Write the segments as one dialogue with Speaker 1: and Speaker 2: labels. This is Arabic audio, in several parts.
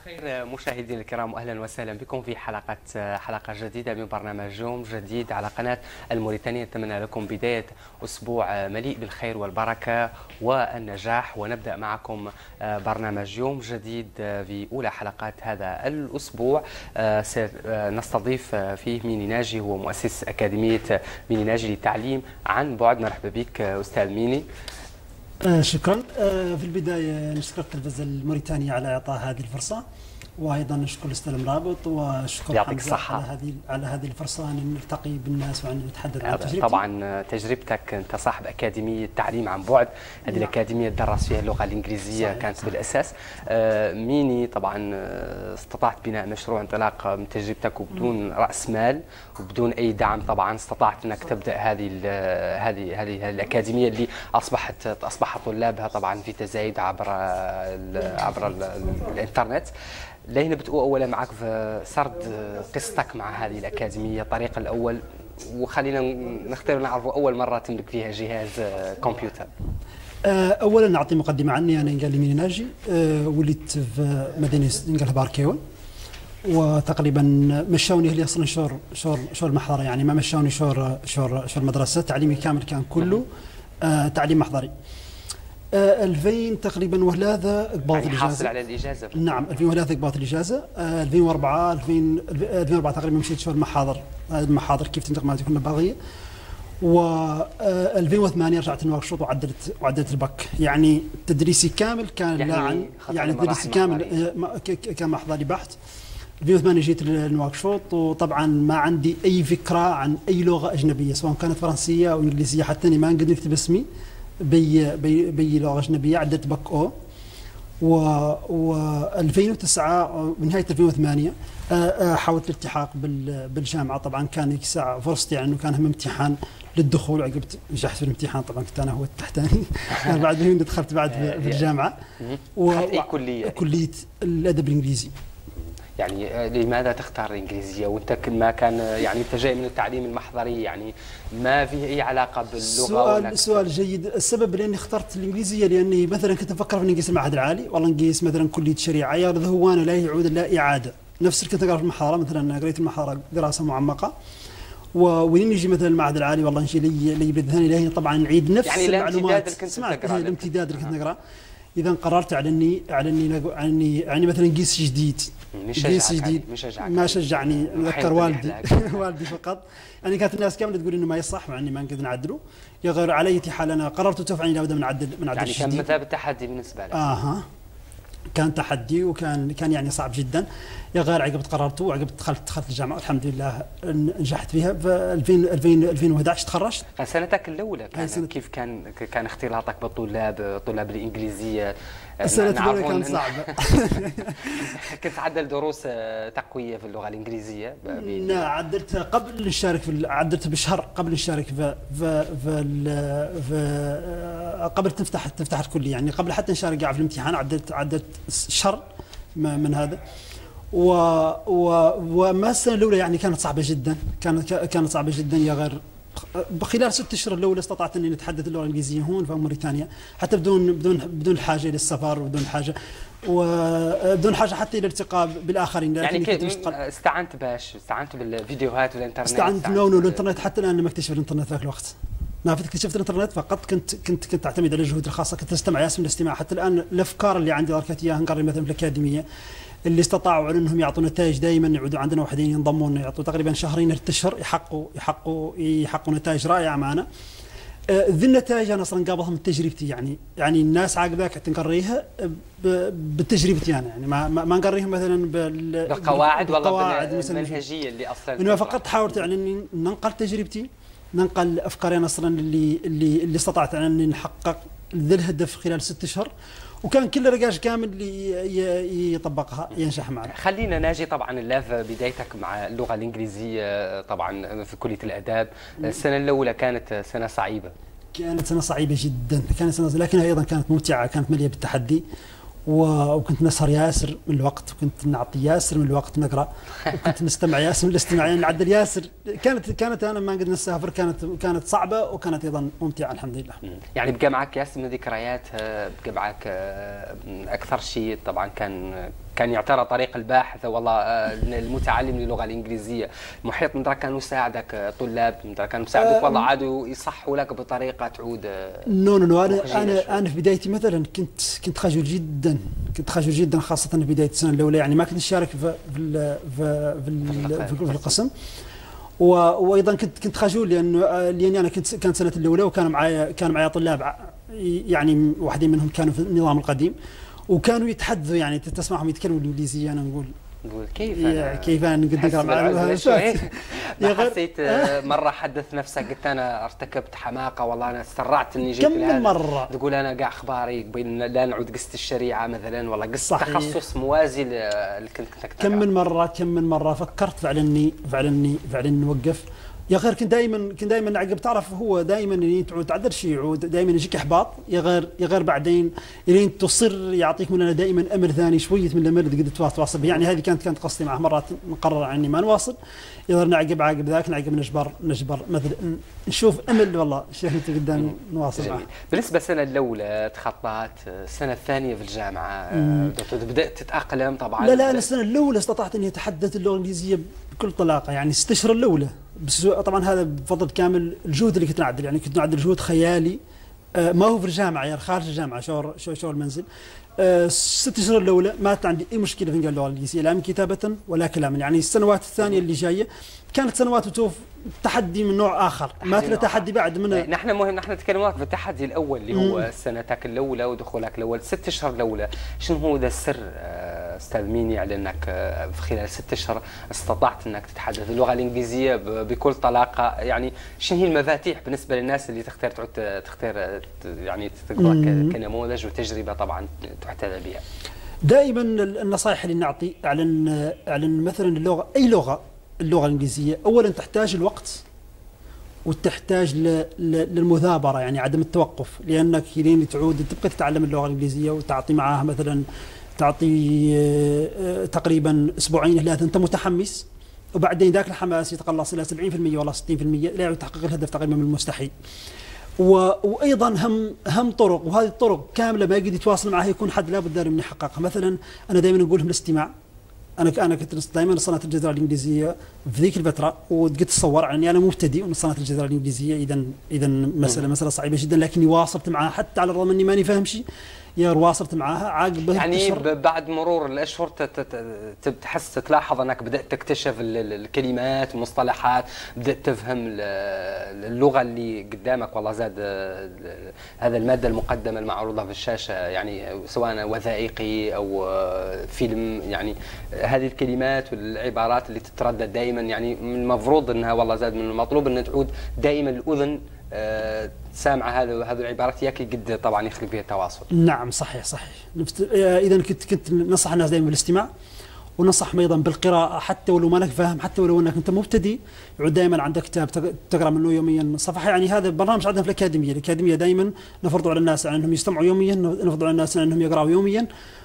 Speaker 1: خير مشاهدينا الكرام، واهلا وسهلا بكم في حلقه جديده من برنامج يوم جديد على قناه الموريتانيه. نتمنى لكم بدايه اسبوع مليء بالخير والبركه والنجاح، ونبدا معكم برنامج يوم جديد في اولى حلقات هذا الاسبوع. سنستضيف فيه ميني ناجي، هو مؤسس اكاديميه ميني ناجي للتعليم عن بعد. مرحبا بك استاذ ميني.
Speaker 2: شكرا. في البداية نشكر التلفزة الموريتانية على إعطاء هذه الفرصة، وأيضا نشكر الأستاذ المرابط وشكر حمزة على هذه الفرصة أن نلتقي بالناس وأن نتحدث عن تجربتي.
Speaker 1: طبعا تجربتك، أنت صاحب أكاديمية تعليم عن بعد، هذه الأكاديمية تدرس فيها اللغة الإنجليزية. صحيح. كانت بالأساس ميني طبعا استطعت بناء مشروع انطلاق من تجربتك وبدون رأس مال وبدون أي دعم. طبعا استطعت أنك تبدأ هذه الأكاديمية اللي أصبح طلابها طبعا في تزايد عبر الإنترنت. لينا بدأوا أولا معك في سرد قصتك مع هذه الأكاديمية، الطريق الأول، وخلينا نختار نعرفوا أول مرة تملك فيها جهاز كمبيوتر.
Speaker 2: أولا نعطي مقدمة عني. أنا نقال لي ميني ناجي، ولدت في مدينة نقال باركيون، وتقريبا مشاوني هي أصلا شور محضرة، يعني ما مشاوني شور مدرسة. تعليمي كامل كان كله تعليم محضري. 2000 تقريبا وهذا قبضت الإجازة.
Speaker 1: حاصل على الإجازة.
Speaker 2: نعم، 2003 قبضت الإجازة. 2004 تقريبا مشيت شو المحاضر كيف تنطق مالتي كنا باغية. و 2008 رجعت نواكشوط وعدلت البك. يعني تدريسي كامل كان يعني تدريسي كامل كان محضري بحت. 2008 جيت لنواكشوط، وطبعا ما عندي أي فكرة عن أي لغة أجنبية سواء كانت فرنسية أو إنجليزية، حتى أني ما نقدر نكتب اسمي بي لغة أجنبية. عدت بك أو و 2009 بنهاية 2008 حاولت الالتحاق بالجامعة. طبعا كان ذيك الساعة فرصتي، يعني كان هم امتحان للدخول، عقبت نجحت في الامتحان. طبعا كنت أنا هو التحتاني. بعد ما دخلت بعد في الجامعة.
Speaker 1: أي كلية؟
Speaker 2: كلية الأدب الإنجليزي.
Speaker 1: يعني لماذا تختار الإنجليزية وأنت ما كان يعني أنت جاي من التعليم المحضري، يعني ما فيه أي علاقة باللغة؟
Speaker 2: سؤال جيد. السبب لأني اخترت الإنجليزية لأني مثلا كنت أفكر في نقيس المعهد العالي، والله نقيس مثلا كلية شريعة، يا هو أنا لا يعود لا إعادة. نفس اللي كنت أقرأ في المحاضرة، مثلا قريت المحاضرة دراسة معمقة، وين يجي مثلا المعهد العالي والله نجي لي بلد ثاني لا طبعا نعيد نفس
Speaker 1: يعني
Speaker 2: المعلومات. الامتداد اللي كنت نقرأ. إذا قررت على اني مثلا نقيس جديد. ما شجعني. ذكر والدي فقط. يعني كانت الناس كامله تقول انه ما يصح، مع اني ما نقدر نعدله. يا غير على اي حال انا قررت وتوفى لابد من عدل
Speaker 1: يعني كان مثابه تحدي بالنسبه لك.
Speaker 2: كان تحدي، وكان يعني صعب جدا. يا غير عقبت قررت، وعقبت دخلت الجامعه والحمد لله نجحت فيها. في 2011 تخرجت.
Speaker 1: سنتك الاولى كيف كان اختلاطك طلاب الانجليزيه؟
Speaker 2: السنة الأولى كانت صعبة.
Speaker 1: كنت تعدل دروس تقوية في اللغة الإنجليزية؟
Speaker 2: لا، عدلت قبل نشارك عدلت بشهر قبل نشارك قبل تفتح الكلية، يعني قبل حتى نشارك في الامتحان. عدلت شهر من هذا. وما السنة الأولى يعني كانت صعبة جدا. كانت صعبة جدا. يا غير خلال 6 أشهر الأولى استطعت أني نتحدث اللغة الإنجليزية هون في موريتانيا، حتى بدون حاجة للسفر، وبدون حاجة حتى إلى الالتقاء بالآخرين.
Speaker 1: يعني كيف استعنت بالفيديوهات والإنترنت؟
Speaker 2: استعنت الإنترنت. حتى الآن لم أكتشف الإنترنت ذاك الوقت. ما اكتشفت الإنترنت فقط. كنت أعتمد على جهودي الخاصة. كنت أستمع ياسم الاستماع. حتى الآن الأفكار اللي عندي ذكرت إياها نقري مثلا في الأكاديمية، اللي استطاعوا على انهم يعطوا نتائج دائما، يعودوا عندنا وحدين ينضمون يعطوا تقريبا شهرين 3 اشهر يحققوا نتائج رائعه معنا. ذي النتائج انا اصلا قابلها من تجربتي. يعني الناس عاقباك تنقريها بتجربتي انا، يعني ما نقريهم مثلا
Speaker 1: بالقواعد والله بالمنهجيه اللي اصلا.
Speaker 2: انا فقط حاولت يعني اني ننقل تجربتي، ننقل افكاري انا اصلا اللي استطعت اني نحقق ذا الهدف خلال 6 اشهر، وكان كل رجاج كامل اللي يطبقها ينجح معنا.
Speaker 1: خلينا ناجي طبعا اللاف بدايتك مع اللغه الانجليزيه طبعا في كليه الاداب. السنه الاولى كانت سنه صعيبه.
Speaker 2: كانت سنه صعيبه جدا. لكنها ايضا كانت ممتعه، كانت مليئه بالتحدي. وكنت نسهر ياسر من الوقت، وكنت نعطي ياسر من الوقت نقرا، وكنت نستمع ياسر من الاستماع، يعني نعدل ياسر. كانت انا ما نقدر نسافر، كانت صعبه وكانت ايضا ممتعه الحمد لله.
Speaker 1: يعني بقى معك ياسر من ذكريات، بقى معك اكثر شيء طبعا كان يعترى طريق الباحث والله المتعلم للغه الانجليزيه، محيط من كانوا يساعدك طلاب كانوا يساعدوك والله عادوا يصحوا لك بطريقه تعود؟
Speaker 2: نو انا في بدايتي مثلا كنت خجول جدا، كنت خجول جدا خاصه في بدايه السنه الاولى، يعني ما كنت اشارك في القسم. وايضا كنت خجول لاني انا كانت سنه الاولى، وكان معايا طلاب يعني واحدين منهم كانوا في النظام القديم، وكانوا يتحدثوا يعني تسمعهم يتكلموا الانجليزيه، انا نقول كيف انا قد اقرا معهم.
Speaker 1: ما حسيت مره حدث نفسك قلت انا ارتكبت حماقه والله انا استرعت اني جيت
Speaker 2: كم من مره
Speaker 1: تقول انا قاع اخباري قبل لا نعود قست الشريعه مثلا، والله قست تخصص موازي اللي كنت
Speaker 2: كم من مره فكرت فعلا نوقف. يا غير كنت دائما عقب تعرف هو دائما تعدل شيء يعود دائما يجيك احباط، يا غير بعدين الين تصر يعطيك من دائما امل ثاني شويه من الامل تقدر تواصل به. يعني هذه كانت قصتي معه، مرات نقرر اني ما نواصل، يظهر نعقب ذاك نجبر مثلا نشوف امل والله شيخ انت قدام نواصل معه.
Speaker 1: بالنسبه السنه الاولى تخطات، السنه الثانيه في الجامعه بدات تتاقلم طبعا؟
Speaker 2: لا السنه الاولى استطعت اني اتحدث اللغه الانجليزيه بكل طلاقه، يعني 6 اشهر الاولى، بس طبعا هذا بفضل كامل الجهد اللي كنت نعدل، يعني كنت نعدل جهد خيالي ما هو في الجامعه، يعني خارج الجامعه شو المنزل. 6 اشهر الاولى ما كان عندي اي مشكله في اللغه الانجليزيه لا من كتابه ولا كلاما. يعني السنوات الثانيه اللي جايه كانت سنوات تشوف تحدي من نوع اخر، ما في تحدي بعد منه.
Speaker 1: نحن نتكلم في التحدي الاول اللي هو سنتك الاولى ودخولك الاول، 6 اشهر الاولى، شنو هو ذا السر استاذ ميني على انك في خلال 6 اشهر استطعت انك تتحدث اللغه الانجليزيه بكل طلاقه؟ يعني شنو هي المفاتيح بالنسبه للناس اللي تختار يعني تقرا كنموذج وتجربه طبعا تحتذى بها؟
Speaker 2: دائما النصائح اللي نعطي على مثلا اللغه الانجليزيه، اولا تحتاج الوقت وتحتاج للمثابره، يعني عدم التوقف، لانك لين تعود تبقى تتعلم اللغه الانجليزيه وتعطي معاها مثلا تقريبا اسبوعين 3 انت متحمس، وبعدين ذاك الحماس يتقلص الى 70% ولا 60% لا يتحقق الهدف تقريبا من المستحيل. وايضا هم طرق، وهذه الطرق كامله ما يقدر يتواصل معها يكون حد لابد من يحققها. مثلا انا دائما نقول لهم الاستماع. انا كنت دائما صنعت الجزيره الانجليزيه في ذيك الفتره، وقد تصور عني انا مبتدئ وصنعت الجزيره الانجليزيه، اذا مساله صعبه جدا، لكني واصلت معها حتى على الرغم اني ماني فاهم شيء، واصلت معاها عقب
Speaker 1: يعني بعد مرور الاشهر تحس تلاحظ انك بدات تكتشف الكلمات والمصطلحات، بدات تفهم اللغه اللي قدامك. والله زاد هذا الماده المقدمه المعروضه في الشاشه، يعني سواء وثائقي او فيلم، يعني هذه الكلمات والعبارات اللي تتردد دائما، يعني من المفروض انها والله زاد من المطلوب ان تعود دائما الاذن سامعه هذه العبارات ياك قد طبعا يخلق فيها التواصل.
Speaker 2: نعم صحيح. اذا كنت ننصح الناس دائما بالاستماع، وننصحهم ايضا بالقراءه، حتى ولو ما انك فاهم، حتى ولو انك انت مبتدئ، يعود دائما عندك كتاب تقرا منه يوميا صفحه. يعني هذا برنامج عندنا في الاكاديميه دائما نفرض على الناس على انهم يستمعوا يوميا، نفرض على الناس على انهم يقراوا يوميا،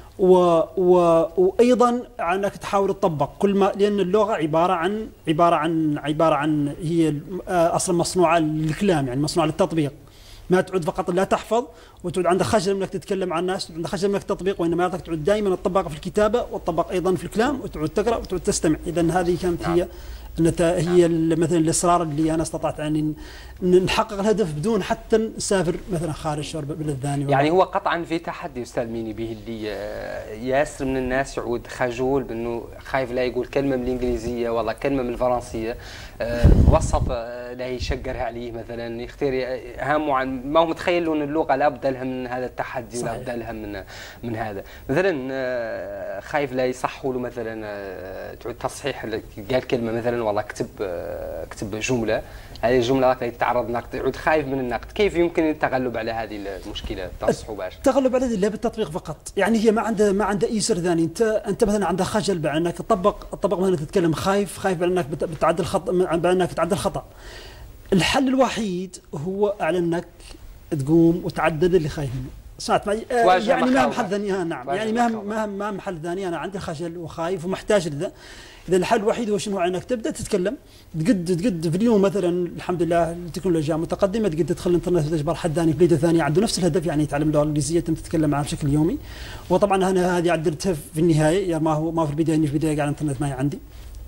Speaker 2: وايضا انك تحاول تطبق كل ما، لان اللغه عباره عن هي اصلا مصنوعه للكلام، يعني مصنوعه للتطبيق. ما تعود فقط لا تحفظ وتعود عندك خجل انك تتكلم عن الناس، عندك خجل انك تطبيق، وانما تعود دائما تطبق في الكتابه وتطبق ايضا في الكلام، وتعود تقرا وتعود تستمع. اذا هذه كانت هي مثلا الاصرار اللي انا استطعت ان نحقق الهدف بدون حتى نسافر مثلا خارج بلد ثاني.
Speaker 1: يعني هو قطعا في تحدي استاذ ميني به اللي ياسر من الناس يعود خجول بانه خايف لا يقول كلمه من الانجليزيه والله كلمه من الفرنسيه، وسط لا يشقرها عليه مثلا، يختار همه عن ما هو متخيل ان اللغه لا بد لها من هذا التحدي ولا بد لها من هذا. مثلا خايف لا يصحوا له مثلا تعود تصحيح، قال كلمه مثلا والله اكتب جمله، هذه الجمله راك تتعرض نقد، تعود خايف من النقد، كيف يمكن التغلب على هذه المشكله تصحوا باش؟
Speaker 2: التغلب على هذه لا بالتطبيق فقط، يعني هي ما عنده اي سر ثاني. انت مثلا عندك خجل بانك تطبق مثلا تتكلم، خايف بانك بتعدل خطا، بانك تعدل خطا. الحل الوحيد هو على انك تقوم وتعدل اللي خايف منه. سمعت معي يعني ما محل ثاني نعم يعني ما محل ثاني انا عندي خجل وخايف ومحتاج لذا. اذا الحل الوحيد هو شنو انك تبدا تتكلم تقد في اليوم مثلا الحمد لله التكنولوجيا متقدمه تقد تدخل الانترنت وتجبر حد ثاني بليده ثانيه عنده نفس الهدف يعني يتعلم اللغه الانجليزيه تتكلم معه بشكل يومي. وطبعا انا هذه عدلتها في النهايه يعني ما في البدايه اني في البدايه قاعد الانترنت ما هي عندي.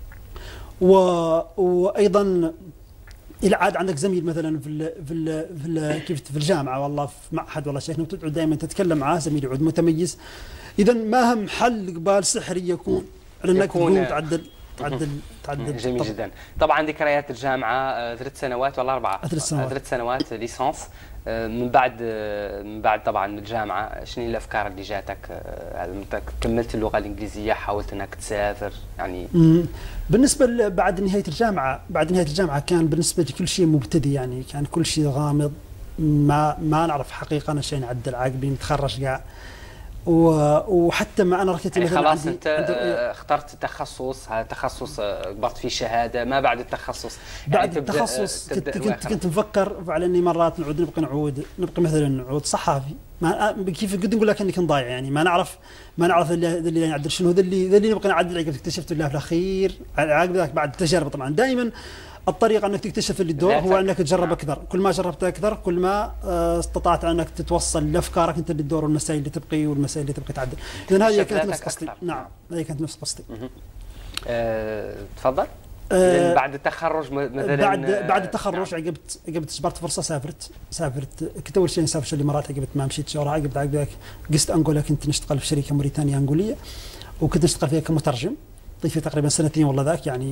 Speaker 2: وايضا الى عاد عندك زميل مثلا كيف في الجامعه والله في معهد والله شيخ تقعد دائما تتكلم معاه زميل يعود متميز. اذا ما هم حل قبال سحري يكون انك تقوم تعدل.
Speaker 1: جميل جدا. طبعا ذكريات الجامعه 3 سنوات ولا 4؟ 3 سنوات ليسانس. من بعد طبعا الجامعه شنو الافكار اللي جاتك؟ كملت اللغه الانجليزيه، حاولت انك تسافر يعني؟
Speaker 2: بالنسبه بعد نهايه الجامعه كان بالنسبه لي كل شيء مبتدئ يعني كان كل شيء غامض ما نعرف حقيقه انا شيء نعدل عاقبين نتخرج كاع. وحتى ما انا ركزت
Speaker 1: يعني خلاص انت اخترت تخصص، هذا تخصص قبضت فيه شهاده، ما بعد التخصص
Speaker 2: بعد يعني التخصص كنت مفكر على اني مرات نبقى مثلا نعود صحافي. ما كيف قد نقول لك اني كنت ضايع يعني ما نعرف اللي نعدل شنو ذا اللي نبقى نعدل عقب اكتشفت الله في الاخير عقب ذاك بعد التجارب. طبعا دائما الطريقة أنك تكتشف اللي الدور هو أنك تجرب أكثر. كل ما جربت أكثر كل ما استطعت أنك تتوصل لأفكارك أنت اللي الدور والمسائل اللي تبقي والمسائل اللي تبقي تعدل. إذن هذه كانت نفس قصتي. نعم هذه كانت نفس قصتي.
Speaker 1: تفضل. بعد التخرج مثلا
Speaker 2: بعد التخرج عقبت جبرت فرصة سافرت كنت أول شيء نسافر الإمارات عقبت ما مشيت شهر عقب ذاك قست أنغولا كنت نشتغل في شركة موريتانية أنغولية وكنت نشتغل فيها كمترجم طيب تقريبا 2 سنين والله ذاك يعني.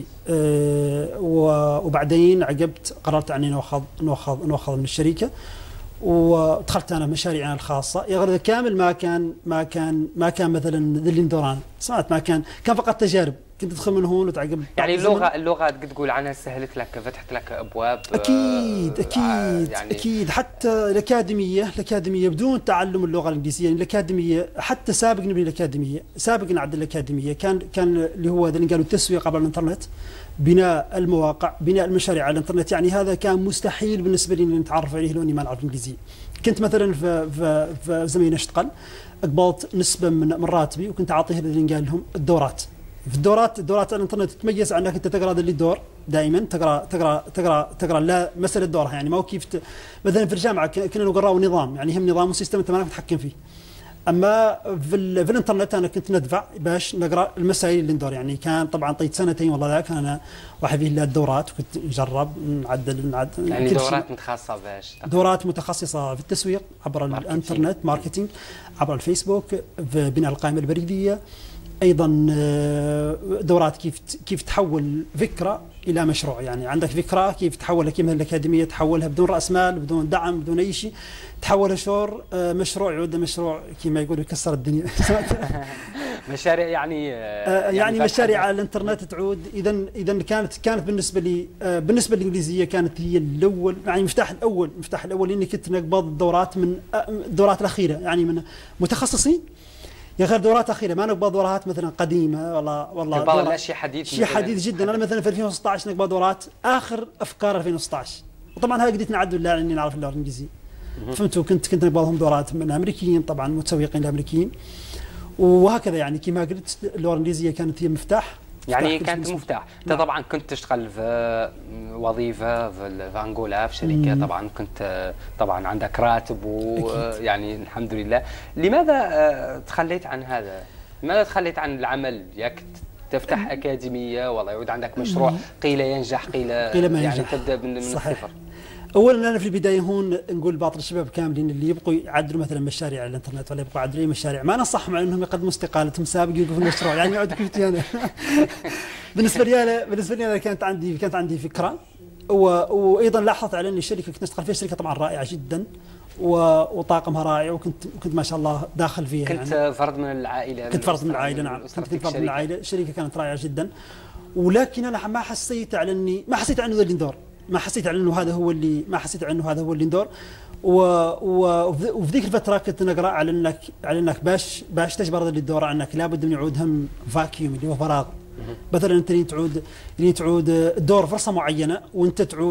Speaker 2: وبعدين عقبت قررت اني ناخذ من الشركه ودخلت انا مشاريعنا الخاصه. يا غير كامل ما كان مثلا ذي الاندوران سمعت ما كان فقط تجارب كنت ادخل من هون وتعقب
Speaker 1: يعني اللغه تقول عنها سهلت لك فتحت لك ابواب.
Speaker 2: اكيد حتى الاكاديميه بدون تعلم اللغه الانجليزيه يعني الاكاديميه حتى سابقني بالاكاديميه سابقنا عند الاكاديميه كان اللي هو اللي قالوا التسويق عبر الانترنت بناء المواقع بناء المشاريع على الانترنت يعني هذا كان مستحيل بالنسبه لي ان نتعرف عليه لو اني ما نعرف الانجليزيه. كنت مثلا في زمن اشتغل قبلت نسبه من راتبي وكنت اعطيه اللي قال لهم الدورات. في الدورات الانترنت تتميز عن انك انت تقرا اللي الدور دائما تقرا لا مساله دورها يعني ما هو كيف مثلا في الجامعه كنا نقراوا نظام يعني هم نظام وسيستم انت ما تتحكم فيه. اما في الانترنت انا كنت ندفع باش نقرا المسائل اللي ندور يعني كان طبعا طيت 2 سنين والله ذاك انا واحد فيه الدورات وكنت نجرب نعدل
Speaker 1: يعني دورات متخصصه باش
Speaker 2: دورات متخصصه في التسويق عبر الانترنت ماركتينج عبر الفيسبوك في بناء القائمه البريديه. ايضا دورات كيف تحول فكره الى مشروع يعني عندك فكره كيف تحولها كيف الاكاديميه تحولها بدون راس مال بدون دعم بدون اي شيء تحولها شور مشروع يعود مشروع كما يقولوا يكسر الدنيا.
Speaker 1: مشاريع
Speaker 2: يعني مشاريع على الانترنت تعود اذا كانت بالنسبه للانجليزيه كانت هي الاول يعني مفتاح الاول اني كنت نقبض الدورات من الدورات الاخيره يعني من متخصصين يا غير دورات اخيره ما نقبض دورات مثلا قديمه والله
Speaker 1: شيء
Speaker 2: حديث جدا. انا مثلا في 2016 نقبض دورات اخر افكار 2016 وطبعا هاي قدرت نعدل لا اني نعرف اللغه الانجليزيه فهمتوا كنت نقبضهم دورات من الامريكيين طبعا متسوقين الامريكيين وهكذا يعني كما قلت اللغه الانجليزيه كانت هي مفتاح
Speaker 1: يعني كانت مفتاح. انت طبعا كنت تشتغل في وظيفه في انغولا في شركه طبعا كنت طبعا عندك راتب ويعني الحمد لله. لماذا تخليت عن هذا؟ لماذا تخليت عن العمل؟ ياك تفتح اكاديميه والله يعود عندك مشروع قيل ينجح قيل ما يعني ينجح. تبدا من الصفر.
Speaker 2: اولا انا في البدايه هون نقول باطل الشباب كاملين اللي يبقوا يعدلوا مثلا مشاريع على الانترنت ولا يبقوا يعدلوا مشاريع ما ننصحهم على انهم يقدموا استقالتهم سابق يوقفوا المشروع يعني يقعدوا كيف انا. بالنسبه لي انا كانت عندي فكره وايضا لاحظت على ان الشركه كنت اشتغل فيها شركه طبعا رائعه جدا وطاقمها رائع وكنت ما شاء الله داخل فيها
Speaker 1: كنت
Speaker 2: يعني
Speaker 1: فرد من العائله
Speaker 2: كنت فرد من العائله نعم كنت فرد من العائله. الشركه كانت رائعه جدا ولكن انا ما حسيت انه ذا اللي ندور ما حسيت انه هذا هو اللي ندور. وفي ذيك الفتره كنت نقرا على انك باش تجبر ذا اللي تدور عنك لابد من يعود هم فاكيوم اللي هو فراغ. مثلا انت اللي تعود تدور فرصه معينه وانت تعود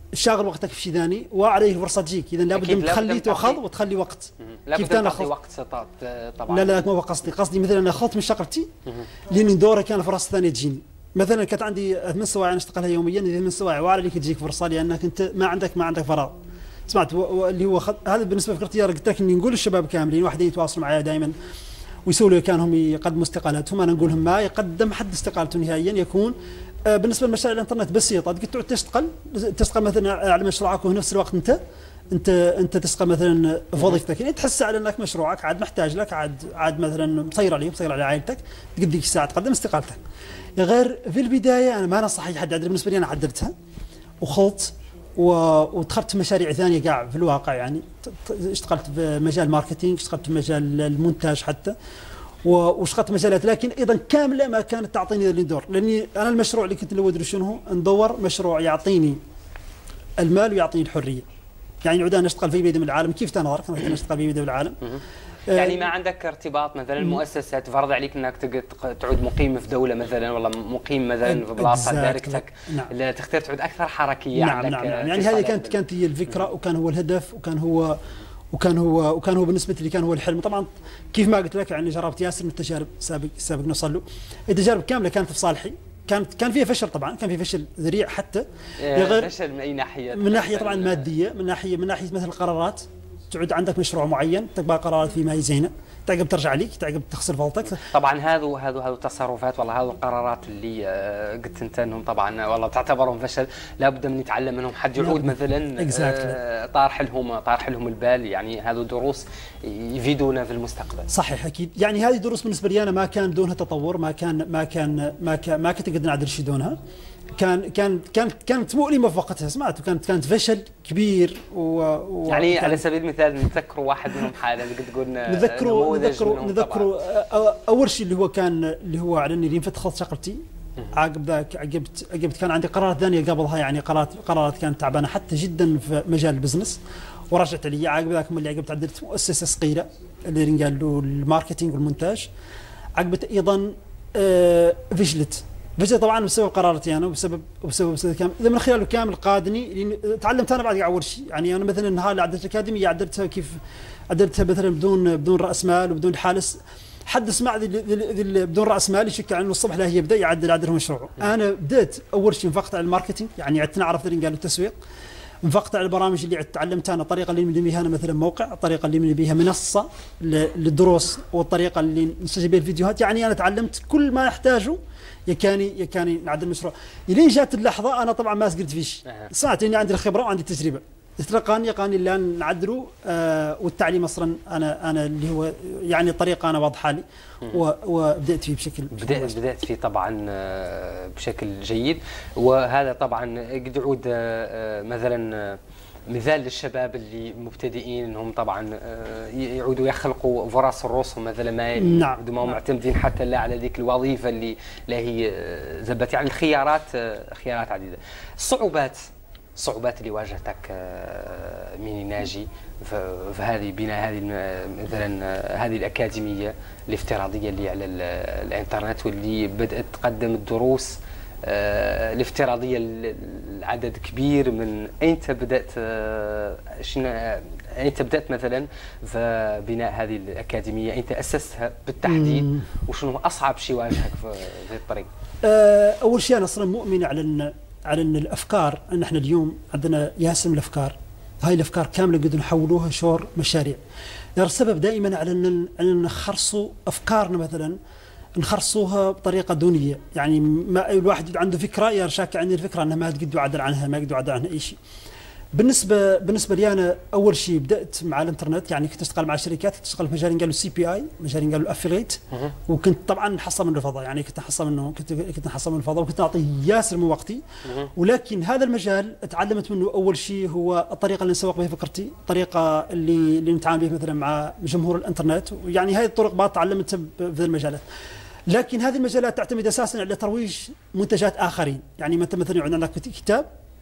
Speaker 2: شاغل وقتك في شيء ثاني وعليه فرصه تجيك، اذا لابد من تخلي تاخذ وتخلي وقت.
Speaker 1: كيف انا تعطي وقت طبعا؟
Speaker 2: لا ما هو قصدي مثلا انا اخذت من شغلتي لان دوره كان فرص ثانيه تجيني. مثلا كانت عندي 8 سوايع نشتغلها يوميا، 8 سوايع وعليك تجيك فرصه لانك انت ما عندك فراغ. سمعت اللي هو هذا بالنسبه لفكرتي، قلت لك اني نقول للشباب كاملين واحدين يتواصلوا معي دائما ويسووا لي كانهم يقدموا استقالاتهم، انا نقول لهم ما يقدم حد استقالته نهائيا يكون بالنسبه لمشاريع الانترنت بسيطه، قلت تعود تشتغل مثلا على مشروعك وفي نفس الوقت انت تشتغل مثلا في وظيفتك، يعني تحس على انك مشروعك عاد محتاج لك، عاد مثلا مسير على عائلتك، تقديك ساعه تقدم استقالتك. غير في البدايه انا ما نصح اي حد يعدل، بالنسبه لي انا عدلتها وخلط ودخلت في مشاريع ثانيه قاع في الواقع، يعني اشتغلت في مجال ماركتينج، اشتغلت في مجال المونتاج حتى، واشتغلت مجالات لكن ايضا كامله ما كانت تعطيني اللي ندور، لاني انا المشروع اللي كنت نود شنو ندور مشروع يعطيني المال ويعطيني الحريه. يعني نعود انا اشتغل في بيد من العالم كيف تنظر كنت اشتغل في بيد من العالم.
Speaker 1: يعني ما عندك ارتباط مثلا مؤسسات فرض عليك انك تعود مقيم في دوله مثلا، والله مقيم مثلا في بلاصه داركتك، لا تختار تعود اكثر حركيه.
Speaker 2: نعم يعني هذه كانت هي الفكره، وكان هو الهدف، وكان هو بالنسبه لي كان هو الحلم. طبعا كيف ما قلت لك يعني جربت ياسر من التجارب سابق نوصل له، التجارب كامله كانت في صالحي، كان فيها فشل طبعا، كان فيها فشل ذريع حتى.
Speaker 1: فشل من اي ناحيه؟
Speaker 2: من ناحيه طبعا ماديه، من ناحيه مثل القرارات، تعود عندك مشروع معين تقبل قرارات فيه ما هي زينه، تعقب ترجع عليك، تعقب تخسر فلتك.
Speaker 1: طبعا هذو التصرفات والله هذو القرارات اللي قلت انت انهم طبعا والله تعتبرهم فشل، لابد من نتعلم منهم، حد يعود مثلا طارح لهم البال، يعني هذو دروس يفيدونا في المستقبل.
Speaker 2: صحيح اكيد، يعني هذه دروس بالنسبه لي انا ما كان دونها تطور، ما كنت اقدر نعدل شيء دونها. كانت مؤلمه في وقتها، سمعت، كانت فشل كبير
Speaker 1: يعني على سبيل المثال نتذكروا واحد منهم حالا تقول
Speaker 2: نذكروا اول شيء اللي هو على اني انفتحت شغلتي، عقب ذاك عقبت كان عندي قرارات ثانيه قبلها، يعني قرارات كانت تعبانه حتى جدا في مجال البزنس، ورجعت لي عقب ذاك اللي عقبت عدلت مؤسسه صغيره اللي قال له الماركتينج والمونتاج، عقبت ايضا فشلت طبعا بسبب قراراتي انا وبسبب كامل، اذا من خلاله كامل قادني تعلمت انا بعد اول شيء. يعني انا مثلا النهار اللي عدلت الاكاديميه عدلتها كيف عدلتها مثلا بدون راس مال وبدون حالس، حد سمع بدون راس مال يشك عنه الصبح لا يبدا يعدل مشروعه. انا بديت اول شيء انفقت على الماركتينج، يعني عدت نعرف قالوا التسويق، انفقت على البرامج اللي تعلمتها انا، الطريقه اللي نبني بها انا مثلا موقع، الطريقه اللي نبني بها منصه للدروس، والطريقه اللي نسجل بها الفيديوهات. يعني انا تعلمت كل ما احتاجه يكاني نعدل المشروع. الين جات اللحظه انا طبعا ما سقلت فيش، سمعت اني عندي الخبره وعندي التجربه، يقاني اللي نعدله، والتعليم اصلا انا اللي هو يعني الطريقه انا واضحه لي، وبدات فيه
Speaker 1: بدات فيه طبعا بشكل جيد. وهذا طبعا قد يعود مثلا مثال للشباب اللي مبتدئين انهم طبعا يعودوا يخلقوا فرص رؤوسهم مثلا، ما يعودوا معتمدين حتى لا على ذيك الوظيفه اللي لا هي زبت، يعني الخيارات عديده. الصعوبات اللي واجهتك ميني ناجي في هذه بناء هذه مثلا هذه الاكاديميه الافتراضيه اللي على الانترنت، واللي بدات تقدم الدروس الافتراضيه العدد كبير. من اينت بدات مثلا في بناء هذه الاكاديميه؟ اينت اسستها بالتحديد؟ وشنو اصعب شيء واجهك في الطريق؟
Speaker 2: اول شيء انا اصلا مؤمن على ان الافكار، ان احنا اليوم عندنا ياسم الافكار، هاي الافكار كامله قد نحولوها شور مشاريع. السبب دائما على ان نخرصوا افكارنا، مثلا نخرصوها بطريقه دونيه، يعني ما الواحد عنده فكره يا شاك عندي الفكره انها ما تقدر يعدل عنها، ما يقدر يعدل عنها اي شيء. بالنسبه لي انا اول شيء بدات مع الانترنت، يعني كنت اشتغل مع شركات، كنت اشتغل في مجال قالوا سي بي اي، مجال قالوا الافيليت، وكنت طبعا نحصل منه الفضاء، يعني كنت نحصل منه الفضاء، وكنت اعطيه ياسر من وقتي. ولكن هذا المجال اتعلمت منه اول شيء هو الطريقه اللي نسوق بها فكرتي، الطريقه اللي نتعامل بها مثلا مع جمهور الانترنت، ويعني هذه الطرق بعض تعلمتها في المجالات. لكن هذه المجالات تعتمد اساسا على ترويج منتجات اخرين، يعني مثلا يعود عندك كتاب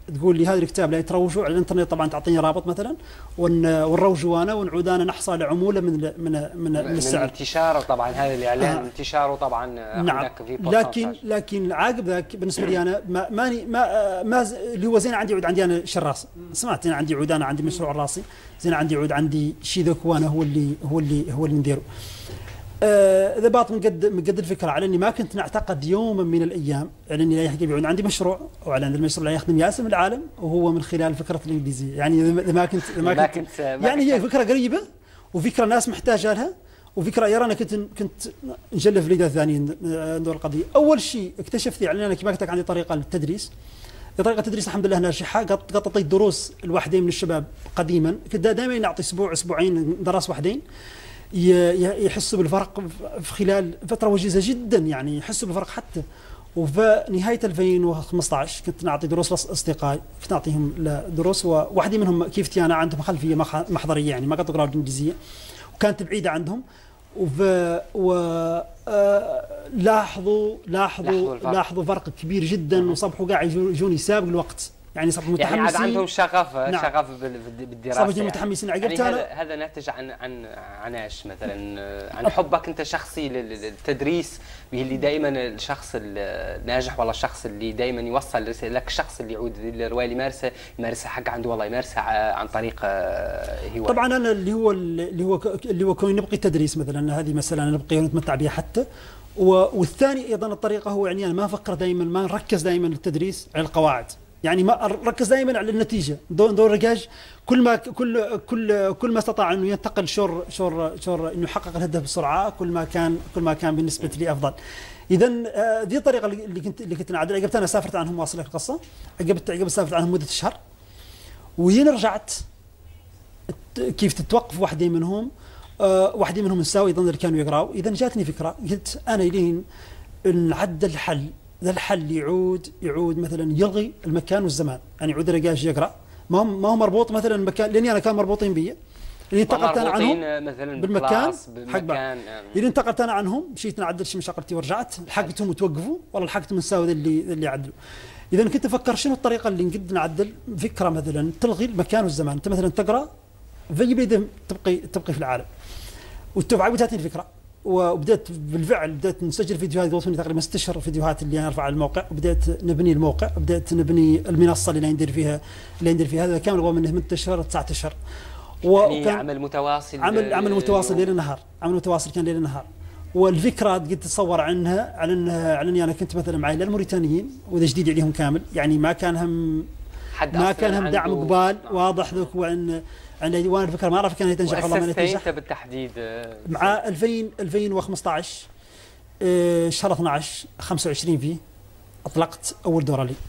Speaker 2: تقول لي هذا الكتاب لا يتروجوا على الانترنت، طبعا تعطيني رابط مثلا ونروجوا انا ونعود انا نحصل عموله من السعر.
Speaker 1: من انتشاره طبعا هذا الاعلان انتشاره طبعا.
Speaker 2: نعم. لكن عاقب ذاك بالنسبه لي انا ما اللي هو زين عندي يعود عندي انا شراس، سمعت انا عندي يعود انا عندي مشروع راسي، زين عندي يعود عندي شيء ذاك وانا هو اللي نديره. اذا باطن مقد الفكره على اني ما كنت نعتقد يوما من الايام على اني لا يحكي بيعود عندي مشروع، وعلى ان المشروع لا يخدم ياسم العالم، وهو من خلال فكره الانجليزيه. يعني اذا ما كنت يعني هي فكره قريبه وفكره ناس محتاجه لها وفكره انا كنت نجلف لي ثانيين دور القضيه. اول شيء اكتشفت يعني انا كما قلت لك عندي طريقه للتدريس، طريقه التدريس الحمد لله ناجحه. قد اعطيت دروس لوحدين من الشباب قديما، كنت دائما نعطي اسبوع اسبوعين درس وحدين يحسوا بالفرق في خلال فتره وجيزه جدا، يعني يحسوا بالفرق حتى. وفي نهايه 2015 كنت نعطي دروس لاصدقائي، كنت نعطيهم دروس، وواحد منهم كيفتي انا عندهم خلفيه محضريه يعني ما قد يقراوا الانجليزيه وكانت بعيده عندهم. لاحظوا فرق كبير جدا، وصبحوا قاعد يجوني سابق الوقت، يعني صبحوا متحمسين،
Speaker 1: يعني عندهم شغف.
Speaker 2: نعم.
Speaker 1: شغف بالدراسه،
Speaker 2: صبحوا متحمسين.
Speaker 1: يعني هذا ناتج عن ايش مثلا؟ عن حبك انت شخصي للتدريس، اللي دائما الشخص الناجح والله الشخص اللي دائما يوصل لك، الشخص اللي يعود الروايه اللي يمارسها حق عنده والله يمارسها عن طريق هوايه.
Speaker 2: طبعا انا اللي هو كوني نبقي التدريس مثلا، هذه مساله انا نبقيها ونتمتع بها حتى. والثاني ايضا الطريقه هو يعني انا ما افكر دائما، ما نركز دائما التدريس على القواعد، يعني ما ركز دائما على النتيجه. دور رجاج كل ما استطاع انه ينتقل شور انه يحقق الهدف بسرعه، كل ما كان بالنسبه لي افضل. اذا دي الطريقه اللي كنت نعدل. عقبت انا سافرت عنهم، واصل لك القصه. عقبت سافرت عنهم مده شهر، وهنا رجعت كيف تتوقف واحدين منهم نساوي ايضا اللي كانوا يقراوا. اذا جاتني فكره، قلت انا الين نعدل الحل، ذا الحل يعود مثلا يلغي المكان والزمان، يعني يعود رجاج يقرا، ما هو مربوط مثلا المكان، لاني انا كان مربوطين بي اللي انتقلت انا عنهم
Speaker 1: مثلا
Speaker 2: بالمكان
Speaker 1: حق
Speaker 2: اللي انتقلت انا عنهم، مشيت نعدل شي مشاقلتي ورجعت لحقتهم وتوقفوا، والله لحقتهم نساوي اللي يعدلوا. اذا كنت افكر شنو الطريقه اللي نقدر نعدل فكره مثلا تلغي المكان والزمان. انت مثلا تقرا في بلد تبقي في العالم، والتوعيه جاتني الفكره، وبدأت بالفعل نسجل فيديوهات، قلت تقريبا 6 اشهر فيديوهات اللي انا ارفعها على الموقع، وبدأت نبني الموقع، بدأت نبني المنصه اللي ندير فيها هذا كامل هو من 8 اشهر 9 اشهر.
Speaker 1: يعني عمل متواصل،
Speaker 2: عمل متواصل ليل نهار، عمل متواصل كان ليل نهار. والفكره قد تصور عنها على اني انا كنت مثلا معي الموريتانيين، وذا جديد عليهم كامل، يعني ما كان هم دعم قبال واضح ذوك، وان وانا الفكره ما اعرف كانت تنجح والله ما تنجح.
Speaker 1: انت بالتحديد
Speaker 2: مع 2015 شهر 12 25 فيه اطلقت اول دوره لي،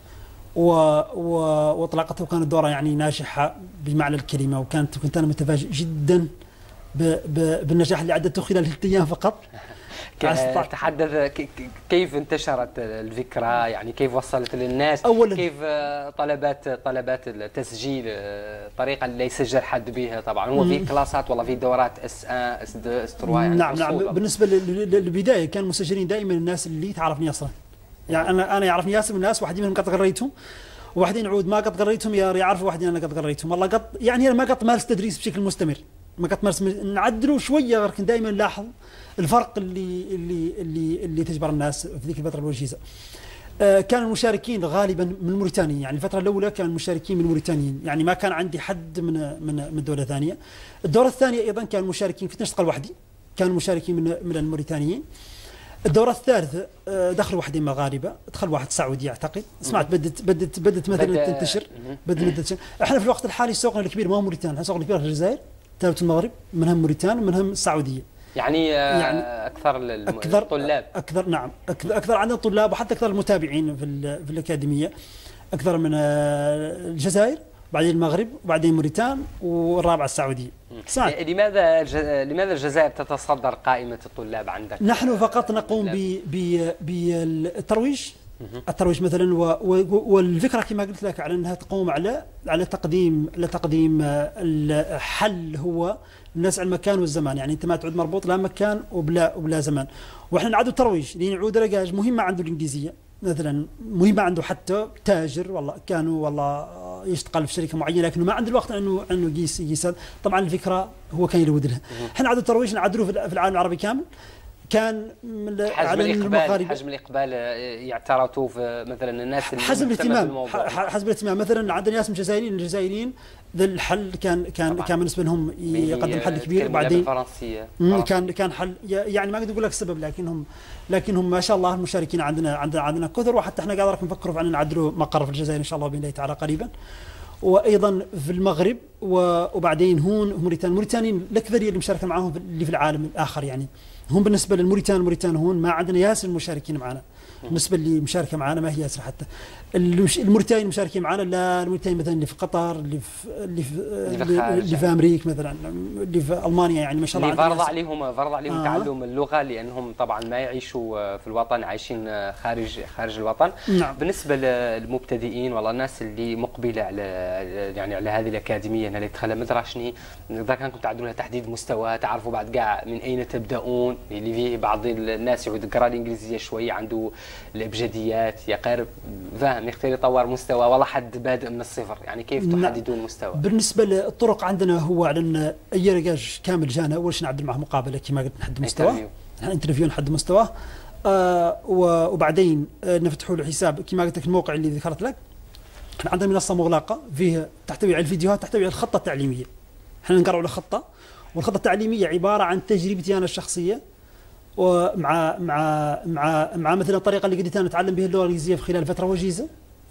Speaker 2: واطلقتها، وكانت دوره يعني ناجحه بمعنى الكلمه، كنت انا متفاجئ جدا بالنجاح اللي عدته خلال 3 ايام فقط.
Speaker 1: تحدث كيف انتشرت الفكره، يعني كيف وصلت للناس، كيف طلبات التسجيل، الطريقه اللي يسجل حد بها. طبعا هو في كلاسات والله في دورات اس1 اس2 اس3 يعني.
Speaker 2: نعم بالنسبه للبدايه كان مسجلين دائما الناس اللي تعرفني اصلا، يعني انا يعرفني ياسم الناس، واحد منهم قد قريتهم، وواحدين عود ما قد قريتهم يعرفوا واحدين انا قد قريتهم، والله يعني انا ما قد مارس تدريس بشكل مستمر، ما قد مارس نعدلوا شويه، لكن دائما نلاحظ الفرق اللي تجبر الناس في ذيك الفتره الوجيزه. كان المشاركين غالبا من الموريتانيين، يعني الفتره الاولى كان المشاركين من الموريتانيين، يعني ما كان عندي حد من دوله ثانيه. الدوره الثانيه ايضا كان المشاركين، كنت نشتغل وحدي، كانوا المشاركين من الموريتانيين. الدوره الثالثه دخلوا واحدين مغاربه، دخل واحد سعودي اعتقد، سمعت بدت مثلا تنتشر، احنا في الوقت الحالي سوقنا الكبير ما هو موريتانيا، احنا سوقنا الكبير في الجزائر، ثالث المغرب، منهم موريتانيا ومنهم السعوديه.
Speaker 1: يعني اكثر الطلاب،
Speaker 2: اكثر عندنا طلاب، وحتى اكثر المتابعين في الاكاديميه، اكثر من الجزائر، بعدين المغرب، وبعدين موريتانيا، والرابعه السعوديه.
Speaker 1: لماذا الجزائر تتصدر قائمه الطلاب عندك؟
Speaker 2: نحن فقط نقوم بالترويج، مثلا، والفكره كما قلت لك على انها تقوم على تقديم الحل هو نزع المكان والزمان، يعني انت ما تعود مربوط لا مكان وبلا زمان. واحنا نعدوا الترويج لان يعود رجاج مهمه عنده الانجليزيه، مثلا مهمه عنده، حتى تاجر والله كانوا والله يشتغل في شركه معينه لكنه ما عنده الوقت انه يقيس. طبعا الفكره هو كان يلود لها. احنا عدد الترويج نعدلوه في العالم العربي كامل. كان
Speaker 1: حجم الإقبال يعترضوا في مثلا الناس اللي
Speaker 2: حسب الاهتمام مثلا عندنا ناس من الجزائريين ذا الحل كان بالنسبه لهم يقدم حل كبير. وبعدين كان حل يعني ما اقدر اقول لك السبب، لكنهم ما شاء الله المشاركين عندنا كثر، وحتى احنا قاعد نفكروا في ان نعدلوا مقر في الجزائر ان شاء الله باذن الله تعالى قريبا، وايضا في المغرب وبعدين هون موريتانيا الاكثريه اللي مشاركه معاهم اللي في العالم الاخر. يعني هم بالنسبه للموريتان هون ما عندنا ياسر المشاركين معنا، بالنسبه اللي مشاركه معنا ما هي ياسر. حتى الموريتانيين المشاركين معنا لا، الموريتانيين مثلا اللي في قطر، اللي في امريكا مثلا، اللي في المانيا، يعني ما شاء الله
Speaker 1: اللي فرض عليهم تعلم اللغه، لانهم طبعا ما يعيشوا في الوطن، عايشين خارج الوطن.
Speaker 2: نعم.
Speaker 1: بالنسبه للمبتدئين والله الناس اللي مقبله على هذه الاكاديميه اللي تدخلها مدراشني، اذا كانكم تعدلوا لها تحديد مستوى، تعرفوا بعد كاع من اين تبداون، اللي فيه بعض الناس يعود يقرا الانجليزيه شويه، عنده الابجديات يقارب فاهم يختار يطور مستوى، والله حد بادئ من الصفر، يعني كيف تحددون المستوى؟
Speaker 2: بالنسبه للطرق عندنا هو على ان اي رجاج كامل جانا اول شيء نعدل معه مقابله كما قلت نحدد مستواه، انترفيو نحدد مستواه، وبعدين نفتحوا له حساب كما قلت لك الموقع اللي ذكرت لك. احنا عندنا منصه مغلقه فيها تحتوي على الفيديوهات، تحتوي على الخطه التعليميه. احنا نقرأوا له خطه، والخطه التعليميه عباره عن تجربتي انا الشخصيه، ومع مثلا الطريقه اللي قدرت انا اتعلم بها اللغه الانجليزيه في خلال فتره وجيزه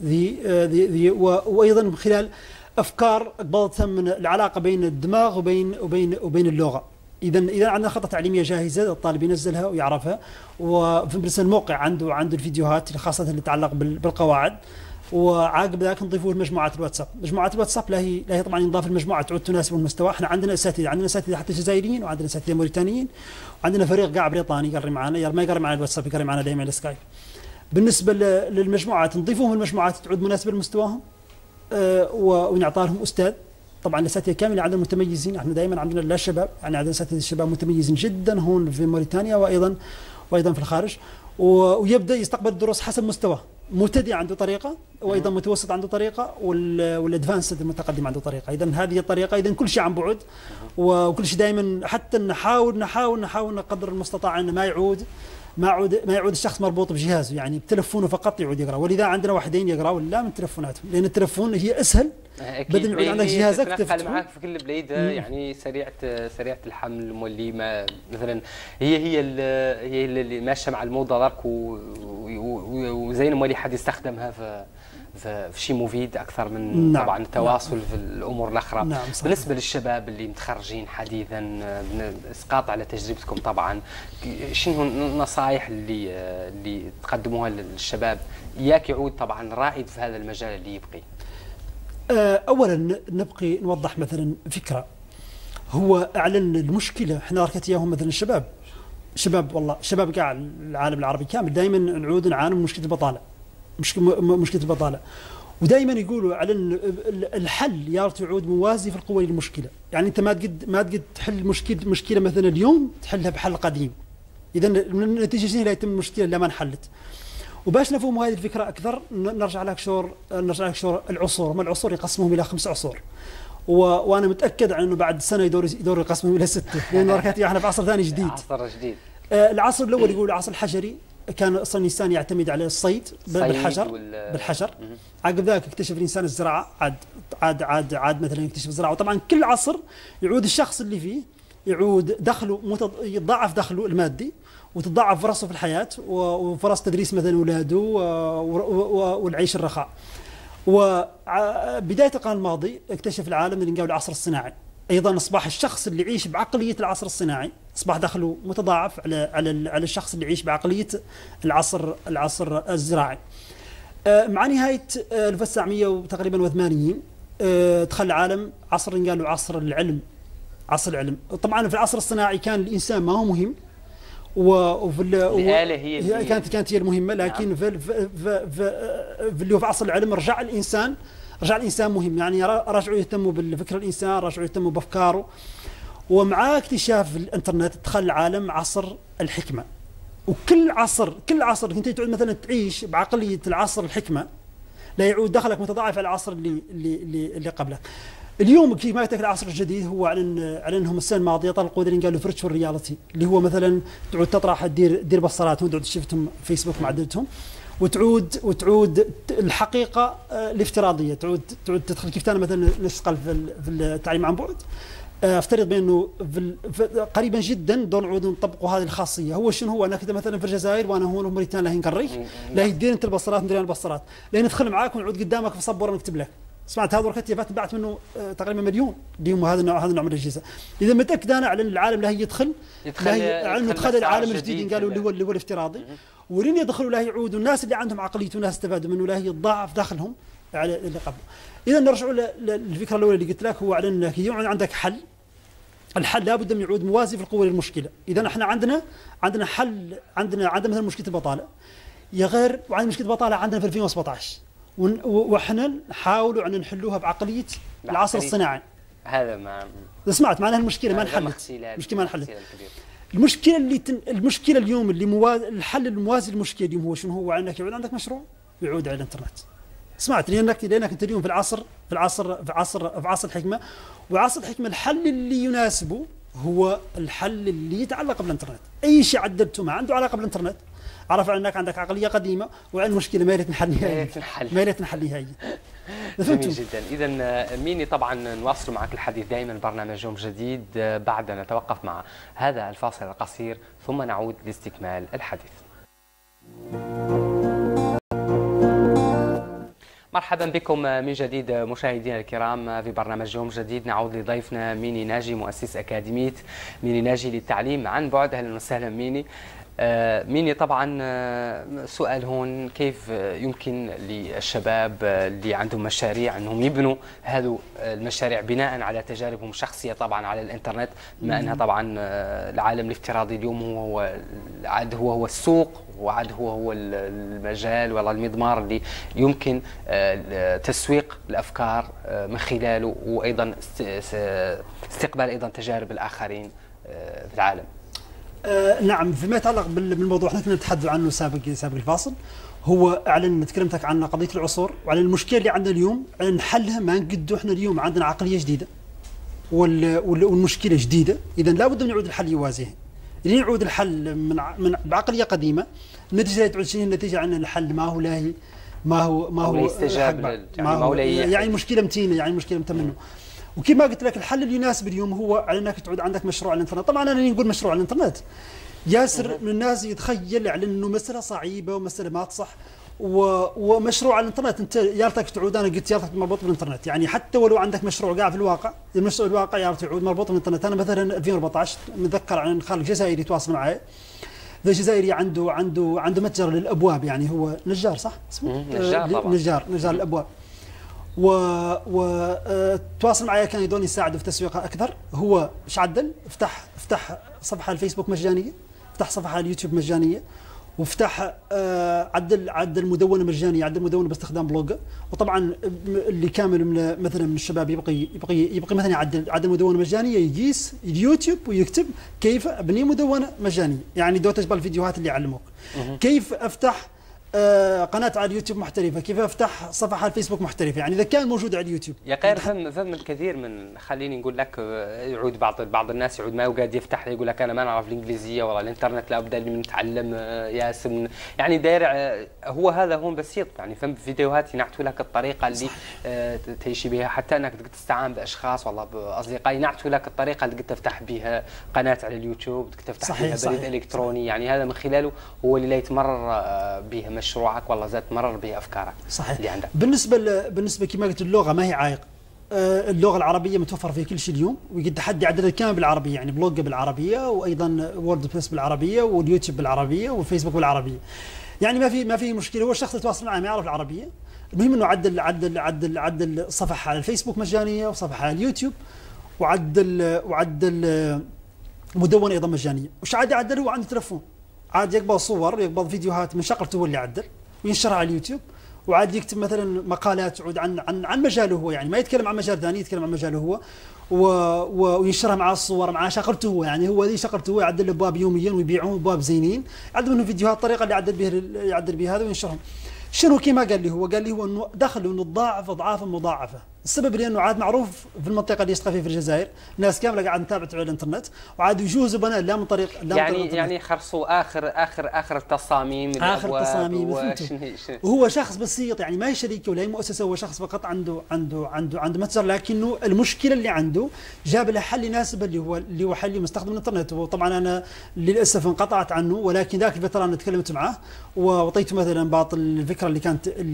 Speaker 2: ذي وايضا من خلال افكار قبضتها من العلاقه بين الدماغ وبين اللغه. اذا عندنا خطه تعليميه جاهزه، الطالب ينزلها ويعرفها، وفي الموقع عنده الفيديوهات خاصه اللي تتعلق بالقواعد، وعقب ذاك نضيفوه لمجموعات الواتساب. مجموعات الواتساب لا هي طبعا ينضاف المجموعه تعود تناسب المستوى. احنا عندنا اساتذه حتى جزائريين، وعندنا اساتذه موريتانيين، وعندنا فريق قاعد بريطاني يقري معنا، ما يقري معنا الواتساب، يقري معنا دائما السكايب. بالنسبه للمجموعات نضيفوهم المجموعات تعود مناسبه لمستواهم، ونعطى لهم استاذ. طبعا الاساتذه كامل عندنا متميزين، احنا دائما عندنا لا شباب، يعني عندنا اساتذه الشباب متميزين جدا هون في موريتانيا وايضا في الخارج، ويبدا يستقبل الدروس حسب مستواه. مبتدئ عنده طريقه، وايضا متوسط عنده طريقه، والادفانسد المتقدم عنده طريقه. اذا هذه الطريقه، اذا كل شيء عن بعد، وكل شيء دائما حتى نحاول قدر المستطاع ان ما يعود الشخص مربوط بجهازه، يعني بتلفونه فقط يعود يقرا. ولذا عندنا واحدين يقراوا لا من تلفوناتهم، لان التلفون هي اسهل بدل ما يعود عندك جهازك
Speaker 1: تتنقل معك في كل بلاد، يعني سريعه الحمل مولي ما مثلا هي اللي ماشيه مع الموضه درك، وزي مولي حد يستخدمها في شيء مفيد اكثر من طبعا التواصل في الامور الاخرى. بالنسبه للشباب اللي متخرجين حديثا، اسقاط على تجربتكم طبعا، شنو النصائح اللي تقدموها للشباب ياك يعود طبعا رائد في هذا المجال اللي يبقي؟
Speaker 2: اولا نبقي نوضح مثلا فكره، هو اعلن المشكله احنا ركت اياهم مثلا شباب قاع العالم العربي كامل دائما نعود نعاني من مشكله البطاله، ودائما يقولوا على الحل يا تعود موازي في القوه للمشكله. يعني انت ما تقد تحل مشكله مثلا اليوم تحلها بحل قديم، اذا النتيجه شنو؟ لا يتم المشكله الا ما انحلت. وباش نفهم هذه الفكره اكثر نرجع لك شور العصور. ما العصور يقسمهم الى 5 عصور، وانا متاكد انه بعد سنه يدور يقسمهم الى 6، لانه ركعتي احنا في عصر ثاني جديد.
Speaker 1: عصر جديد.
Speaker 2: العصر الاول يقول العصر الحجري، كان اصلا الانسان يعتمد على الصيد بالحجر. عقب ذلك اكتشف الانسان الزراعه، عاد مثلا يكتشف الزراعه. وطبعا كل عصر يعود الشخص اللي فيه يعود دخله يتضاعف دخله المادي، وتتضاعف فرصه في الحياه، وفرص تدريس مثلا اولاده، والعيش الرخاء. وبدايه القرن الماضي اكتشف العالم اللي نقول العصر الصناعي، ايضا اصبح الشخص اللي يعيش بعقليه العصر الصناعي اصبح دخله متضاعف على الشخص اللي يعيش بعقليه العصر الزراعي. مع نهايه 1980 دخل العالم عصر قالوا عصر العلم. طبعا في العصر الصناعي كان الانسان ما هو مهم،
Speaker 1: الآلة هي
Speaker 2: كانت هي المهمه، لكن في عصر العلم رجع الانسان مهم. يعني رجعوا يهتموا بالفكر الانسان، رجعوا يهتموا بافكاره. ومع اكتشاف الانترنت دخل العالم عصر الحكمه. وكل عصر انت تعود مثلا تعيش بعقليه العصر الحكمه، لا يعود دخلك متضاعف على العصر اللي قبلك. اليوم كيف ما قلت لك العصر الجديد هو اعلنهم السنه الماضيه طلقوا اللي قالوا فيرتشوال رياليتي، اللي هو مثلا تعود تطرح دير بصراتهم، تعود شفتهم فيسبوك معدلتهم، وتعود الحقيقه الافتراضيه، تعود تدخل كيف كان مثلا نشتغل في التعليم عن بعد. افترض بانه قريبا جدا دون نعود نطبقوا هذه الخاصيه. هو شنو هو؟ انا كنت مثلا في الجزائر وانا هون في موريتانيا لا نقري لا يدير انت البصرات ندير البصرات، لا ندخل معاك ونعود قدامك في صبوره نكتب لك. سمعت هذا الكتيبات بعت منه تقريبا مليون اليوم هذا النوع من الاجهزه. اذا متاكد انا على العالم لا يدخل العالم الجديد قالوا اللي هو الافتراضي، ولين يدخلوا لا يعودوا الناس اللي عندهم عقليه وناس استفادوا منه لا يضاعف دخلهم على اللي قبل. اذا نرجعوا للفكره الاولى اللي قلت لك، هو على انك يوم عندك حل، الحل لابد من يعود موازي في القوه للمشكله. اذا احنا عندنا حل، عندنا مثلا مشكله البطاله يا غير، وعندنا مشكله البطاله عندنا في 2017 واحنا نحاولوا ان نحلوها بعقليه العصر الصناعي.
Speaker 1: هذا ما
Speaker 2: سمعت معناها المشكله ما انحلت، المشكله ما انحلت. المشكله اليوم الحل الموازي للمشكله اليوم هو شنو؟ هو انك يعود عندك مشروع يعود على الانترنت. سمعت لانك انت اليوم في عصر الحكمه، وعصر الحكمه الحل اللي يناسبه هو الحل اللي يتعلق بالانترنت. اي شيء عدلته ما عنده علاقه بالانترنت عرف انك عندك عقليه قديمه وعندك مشكله ما نحل نهائيا، ما نحل نهائيا.
Speaker 1: جميل جدا. اذا ميني طبعا نواصل معك الحديث دائما برنامج يوم جديد بعد أن نتوقف مع هذا الفاصل القصير ثم نعود لاستكمال الحديث. مرحبا بكم من جديد مشاهدينا الكرام في برنامج يوم جديد. نعود لضيفنا ميني ناجي مؤسس أكاديمية ميني ناجي للتعليم عن بعد. أهلا وسهلا ميني. ميني طبعا سؤال هون، كيف يمكن للشباب اللي عندهم مشاريع انهم يبنوا هذو المشاريع بناء على تجاربهم الشخصيه طبعا على الانترنت، بما انها طبعا العالم الافتراضي اليوم هو السوق، وعاد هو المجال ولا المضمار اللي يمكن تسويق الافكار من خلاله، وايضا استقبال ايضا تجارب الاخرين في العالم.
Speaker 2: نعم، فيما يتعلق بالموضوع احنا كنا نتحدث عنه سابق الفاصل، هو اعلن تكلمتك عن قضيه العصور وعلى المشكله اللي عندنا اليوم، على حلها ما نقدوا. احنا اليوم عندنا عقليه جديده والمشكله جديده، اذا لابد من يعود الحل يوازيها. اللي يعود الحل من بعقليه قديمه، النتيجه تعود شنو؟ النتيجه عن الحل ما هو
Speaker 1: يستجاب،
Speaker 2: يعني مشكله متينه، يعني مشكله منه. وكيف ما قلت لك الحل اللي يناسب اليوم هو على انك تعود عندك مشروع على الانترنت. طبعا انا نقول مشروع على الانترنت، ياسر من الناس يتخيل على انه مساله صعيبه ومساله ما تصح، ومشروع على الانترنت انت يارتك تعود، انا قلت يارتك مربوط بالانترنت، يعني حتى ولو عندك مشروع قاعد في الواقع، المشروع الواقع يارتك يعود مربوط بالانترنت. انا مثلا 2014 متذكر عن خالد جزائري يتواصل معي، ذا الجزائري عنده متجر للابواب، يعني هو نجار صح اسمه؟ نجار الابواب. وتواصل معي كان يدوني يساعده في تسويقها اكثر. هو ايش عدل؟ افتح صفحه على الفيسبوك مجانيه، افتح صفحه على اليوتيوب مجانيه، وافتح عدل مدونه مجانيه، عدل مدونه باستخدام بلوجر. وطبعا اللي كامل مثلا من الشباب يبقى مثلا يعدل مدونه مجانيه، يجيس اليوتيوب ويكتب كيف ابني مدونه مجانيه، يعني دوتج بالفيديوهات اللي يعلموك كيف افتح قناة على اليوتيوب محترفة، كيف افتح صفحة على الفيسبوك محترفة، يعني إذا كان موجود على اليوتيوب.
Speaker 1: يا غير فهم الكثير من، خليني نقول لك، يعود بعض الناس يعود ما يقعد يفتح يقول لك أنا ما نعرف الإنجليزية ولا الإنترنت، لابد أن نتعلم ياسم، يعني داير هو هذا هون بسيط، يعني فهم فيديوهات ينعتوا لك الطريقة اللي تعيشي بها، حتى أنك تقدر تستعان بأشخاص والله بأصدقاء ينعتوا لك الطريقة اللي تقدر تفتح بها قناة على اليوتيوب، تقدر تفتح بها بريد إلكتروني، يعني هذا من خلاله هو اللي لا يتمرر به مشروعك والله زاد تمرر بافكارك
Speaker 2: صحيح
Speaker 1: اللي عندك.
Speaker 2: بالنسبه كما قلت اللغه ما هي عائق، اللغه العربيه متوفر في كل شيء اليوم، ويقد تحدي عدد كامل بالعربيه، يعني بلوج بالعربيه، وايضا وورد بريس بالعربيه، واليوتيوب بالعربيه، والفيسبوك بالعربيه، يعني ما في مشكله. هو الشخص اللي يتواصل معه ما يعرف العربيه، المهم انه عدل صفحه على الفيسبوك مجانيه، وصفحه على اليوتيوب، وعدل مدونه ايضا مجانيه. وش عاد يعدل؟ هو عنده تلفون، عاد يقبل صور، يقبل فيديوهات من شقلته هو اللي عدل وينشرها على اليوتيوب، وعاد يكتب مثلا مقالات تعود عن مجاله هو، يعني ما يتكلم عن مجال ثاني، يتكلم عن مجاله هو وينشرها مع الصور مع شغلته هو، يعني هو ذي شغلته هو، يعدل ابواب يوميا ويبيعهم ابواب زينين، يعدل منهم فيديوهات الطريقه اللي يعدل بها هذا وينشرهم. شنو كما قال لي هو؟ قال لي هو انه دخله انه تضاعف اضعافا مضاعفه. السبب لانه عاد معروف في المنطقه اللي يشتغل فيها في الجزائر، الناس كامله قاعد تتابع على الانترنت، وعاد يجوا زبناء لا من طريق
Speaker 1: يعني خرصوا اخر التصاميم،
Speaker 2: اخر التصاميم وهو شخص بسيط، يعني ما هي شركه ولا هي مؤسسه، هو شخص فقط عنده متجر، لكنه المشكله اللي عنده جاب له حل يناسب اللي هو حل مستخدم الانترنت. وطبعا انا للاسف انقطعت عنه، ولكن ذاك الفتره انا تكلمت معه واعطيته مثلا بعض الفكره اللي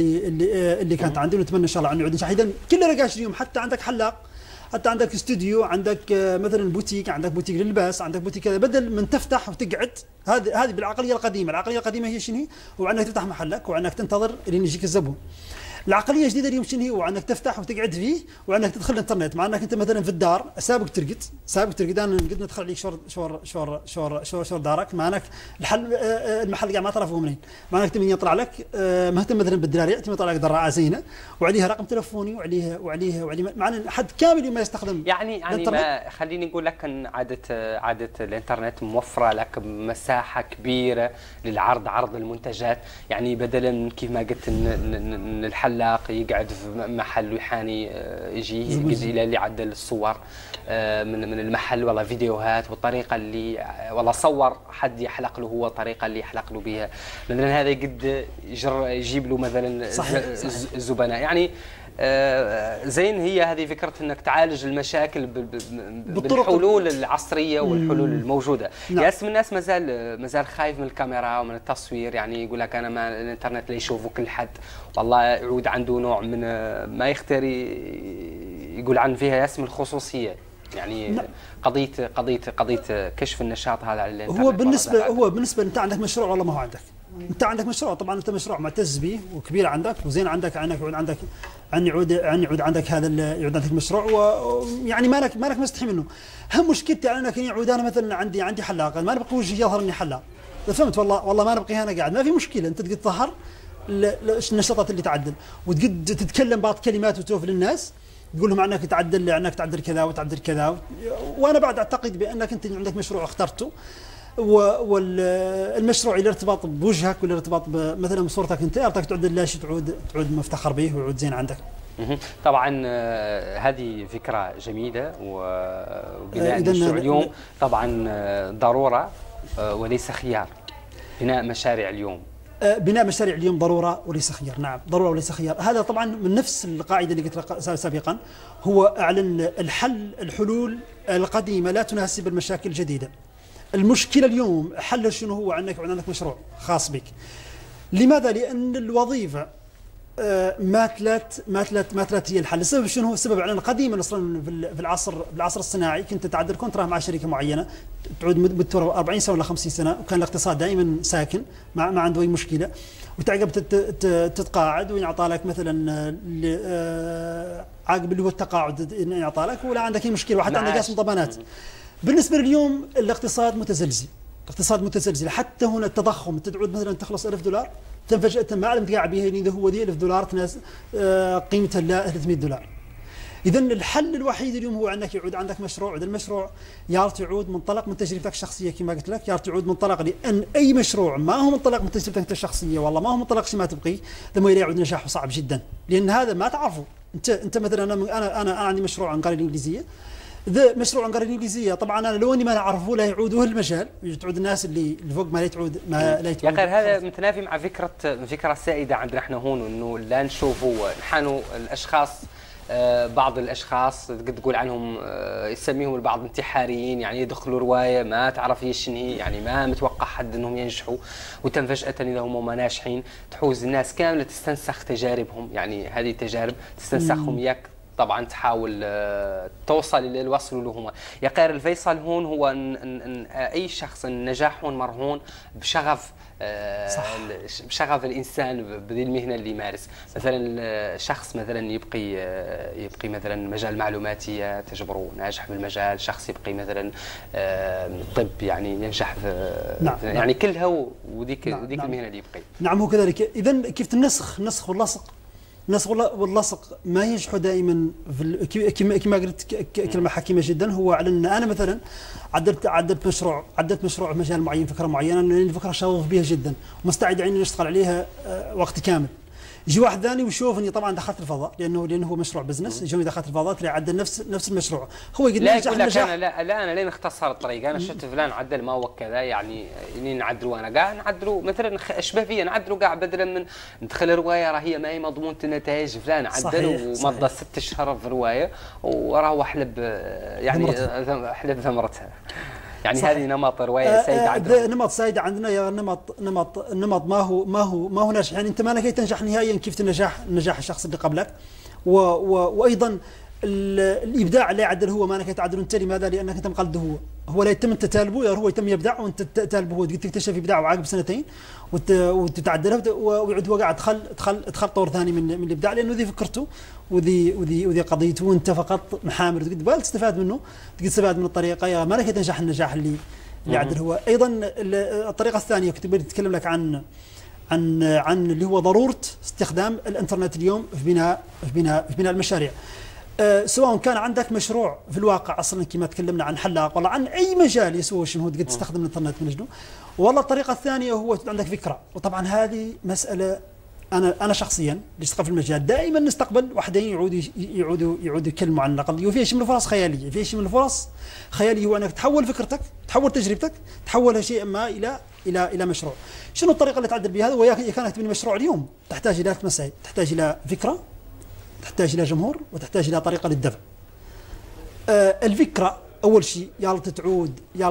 Speaker 2: كانت عندي، ونتمنى ان شاء الله انه يعود اذا كل رقاش اليوم. حتى عندك حلاق، حتى عندك استوديو، عندك مثلا بوتيك، عندك بوتيك للباس، عندك بوتيك كذا، بدل من تفتح وتقعد. هذه بالعقليه القديمه. العقليه القديمه هي شنو؟ هو انك تفتح محلك وانك تنتظر لين يجيك الزبون. العقليه الجديده اليوم شنو هي؟ وانك تفتح وتقعد فيه وانك تدخل الانترنت، مع انك انت مثلا في الدار سابق ترقد انا نقدر ندخل عليك شور دارك، مع انك المحل قاعد ما تعرف هو منين، مع انك تبي يطلع لك مهتم مثلا بالدراري، تبي يطلع لك دراعه زينه وعليها رقم تلفوني وعليها مع ان حد كامل ما يستخدم
Speaker 1: يعني ما خليني نقول لك ان عاده الانترنت موفره لك مساحه كبيره عرض المنتجات، يعني بدلا من كيف ما قلت ان الحلاق يقعد في محل ويحاني يجي الى اللي عدل الصور من المحل، والله فيديوهات والطريقه اللي والله صور حد يحلق له هو الطريقه اللي يحلق له بها، مثلا هذا قد يجيب له مثلا الزبناء. يعني زين، هي هذه فكره انك تعالج المشاكل بالحلول العصريه والحلول الموجوده.
Speaker 2: نعم.
Speaker 1: ياس من الناس مازال خايف من الكاميرا ومن التصوير، يعني يقول لك انا ما الانترنت لا يشوفه كل حد، والله يعود عنده نوع من ما يختار يقول عن فيها ياس من الخصوصيه، يعني
Speaker 2: نعم.
Speaker 1: قضيه كشف النشاط هذا على الانترنت.
Speaker 2: هو بالنسبه انت عندك مشروع والله ما هو عندك. انت عندك مشروع، طبعا انت مشروع معتز به وكبير عندك وزين عندك، يعود عندك هذا يعود عندك مشروع، ويعني مالك مستحي منه. هم مشكلتي انا كان يعود انا مثلا عندي حلاق، ما نبقى وجهي يظهر اني حلاق، فهمت؟ والله ما نبقي انا قاعد، ما في مشكله، انت تقدر تظهر النشاطات اللي تعدل وتقد تتكلم بعض كلمات وتوف للناس، تقول لهم انك تعدل كذا وتعدل كذا، وانا بعد اعتقد بانك انت عندك مشروع اخترته، والمشروع له ارتباط بوجهك ولا ارتباط مثلا بصورتك انت، ارتك تعدل لا شيء تعود مفتخر به ويعود زين عندك.
Speaker 1: طبعا هذه فكره جميله، وبناء المشروع اليوم طبعا ضروره وليس خيار. بناء مشاريع اليوم ضروره وليس خيار. نعم، ضروره وليس خيار. هذا طبعا من نفس القاعده اللي قلت سابقا، هو اعلن الحلول القديمه لا تناسب المشاكل الجديده. المشكله اليوم حل شنو هو؟ عندك مشروع خاص بك. لماذا؟ لان الوظيفه ماتلت هي الحل. السبب شنو هو؟ السبب على قديما اصلا في العصر الصناعي كنت تعدل كونتراه مع شركه معينه تعود مدته 40 سنه ولا 50 سنه، وكان الاقتصاد دائما ساكن ما عنده اي مشكله، وتعقب تتقاعد ويعطى لك مثلا عقب اللي هو التقاعد يعطى لك، ولا عندك اي مشكله، وحتى عندك قاسم ضمانات. بالنسبه لليوم الاقتصاد متزلزل، حتى هنا التضخم تعود مثلا تخلص $1000 فجأة ما علم تقاعد بها، اذا هو دي $1000 قيمتها لا $300. اذا الحل الوحيد اليوم هو انك يعود عندك مشروع، وهذا المشروع يارت يعود منطلق من تجربتك الشخصيه كما قلت لك، يارت يعود منطلق، لان اي مشروع ما هو منطلق من تجربتك انت الشخصيه، والله ما هو منطلق شيء ما تبقي، لما يعود نجاحه صعب جدا، لان هذا ما تعرفه انت مثلا انا عندي مشروع عن قرية الانجليزيه، ذا مشروع عن قرية الانجليزيه، طبعا انا لو اني ما نعرفه لا يعودوا المجال، تعود الناس اللي فوق ما لا تعود يا اخي. هذا متنافي مع فكره سائده عندنا احنا هون، انه لا نشوفوا نحن الاشخاص، بعض الاشخاص تقول عنهم يسميهم البعض انتحاريين، يعني يدخلوا روايه ما تعرف هي شنو هي، يعني ما متوقع حد انهم ينجحوا، وتم فجاه اذا هم ما ناجحين تحوز الناس كامله تستنسخ تجاربهم، يعني هذه التجارب تستنسخهم، ياك طبعا تحاول توصل للوصل له هما. يا غير الفيصل هون هو إن اي شخص النجاح هون مرهون بشغف، بشغف الانسان بذي المهنه اللي يمارس. مثلا شخص مثلا يبقي مثلا مجال المعلوماتيه تجبره ناجح بالمجال، شخص يبقي مثلا الطب يعني ينجح في يعني كلها وذيك المهنه اللي يبقي.
Speaker 2: نعم هو كذلك. اذا كيف النسخ واللصق، النسخ واللصق ما ينجحوا دائما كما قلت كلمه حكيمه جدا. هو على ان انا مثلا عدلت مشروع في مجال معين، فكره معينه، لان الفكره شغوف بها جدا ومستعد اني اشتغل عليها وقت كامل. يجي واحد ثاني ويشوفني طبعا دخلت الفضاء لانه هو مشروع بزنس، يجوني دخلت الفضاء تلاقي عدل نفس المشروع. هو يقول
Speaker 1: لا يقول لك انا لين اختصر الطريق، انا شفت فلان عدل ما هو كذا، يعني نعدلوا انا قاعد نعدلوا مثلا اشبه فيا نعدلوا قاعد بدلا من ندخل روايه راه هي ما هي مضمونه النتائج، فلان عدل ومضى 6 اشهر في روايه وراه حلب يعني حلب ثمرتها. يعني صحيح. هذه نمط روايه سيده عندنا،
Speaker 2: نمط سيده عندنا يا نمط ما هو ناجح. يعني انت ما لقيت تنجح نهائيا كيف النجاح الشخص اللي قبلك. وايضا الابداع لا يعدل هو، ما لقيت تعدل انت. لماذا؟ لانك انت مقلده هو لا يتم انت تالبه، هو يتم يبدع وانت تالبه، هو تكتشف ابداعه عقب سنتين وتتعدله ويعود هو قاعد ادخل طور ثاني من الابداع، لانه ذي فكرته وذي قضيته، وانت فقط محامر تقدر تستفاد منه، تستفاد من الطريقه. ما لك تنجح النجاح اللي يعدل هو. ايضا الطريقه الثانيه كنت بدي اتكلم لك عن اللي هو ضروره استخدام الانترنت اليوم في بناء المشاريع. سواء كان عندك مشروع في الواقع اصلا كما تكلمنا عن حلاق، والله عن اي مجال يسوى شنو تقدر تستخدم الانترنت من اجله. والله الطريقه الثانيه هو عندك فكره، وطبعا هذه مساله انا شخصيا اللي اشتغل في المجال دائما نستقبل وحدين يعودوا يكلموا عن النقل، وفيها شيء من الفرص خياليه، فيها شيء من الفرص خياليه، هو انك تحول فكرتك، تحول تجربتك، تحولها شيئا ما الى مشروع. شنو الطريقه اللي تعدل بها هذا؟ وياك كانت تبني مشروع اليوم تحتاج الى 3 مسائل، تحتاج الى فكره، تحتاج الى جمهور، وتحتاج الى طريقه للدفع. الفكره اول شيء يلا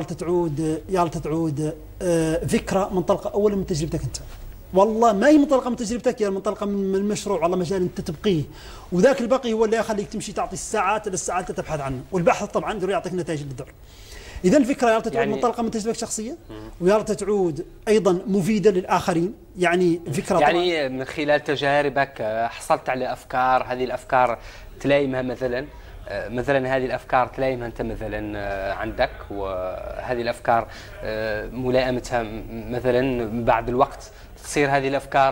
Speaker 2: تعود فكره منطلقه اولا من تجربتك انت. والله ما هي منطلقه من تجربتك، يا منطلقه من المشروع، والله مجال انت تبقيه، وذاك الباقي هو اللي يخليك تمشي تعطي الساعات للساعات تبحث عنه، والبحث طبعا يقدر يعطيك نتائج للدور. اذا الفكره يا تعود يعني منطلقه من تجربتك الشخصيه، ويا تعود ايضا مفيده للاخرين. يعني فكره
Speaker 1: يعني من خلال تجاربك حصلت على افكار، هذه الافكار تلايمها مثلا هذه الافكار تلايمها انت مثلا عندك، وهذه الافكار ملائمتها مثلا بعد الوقت تصير هذه الافكار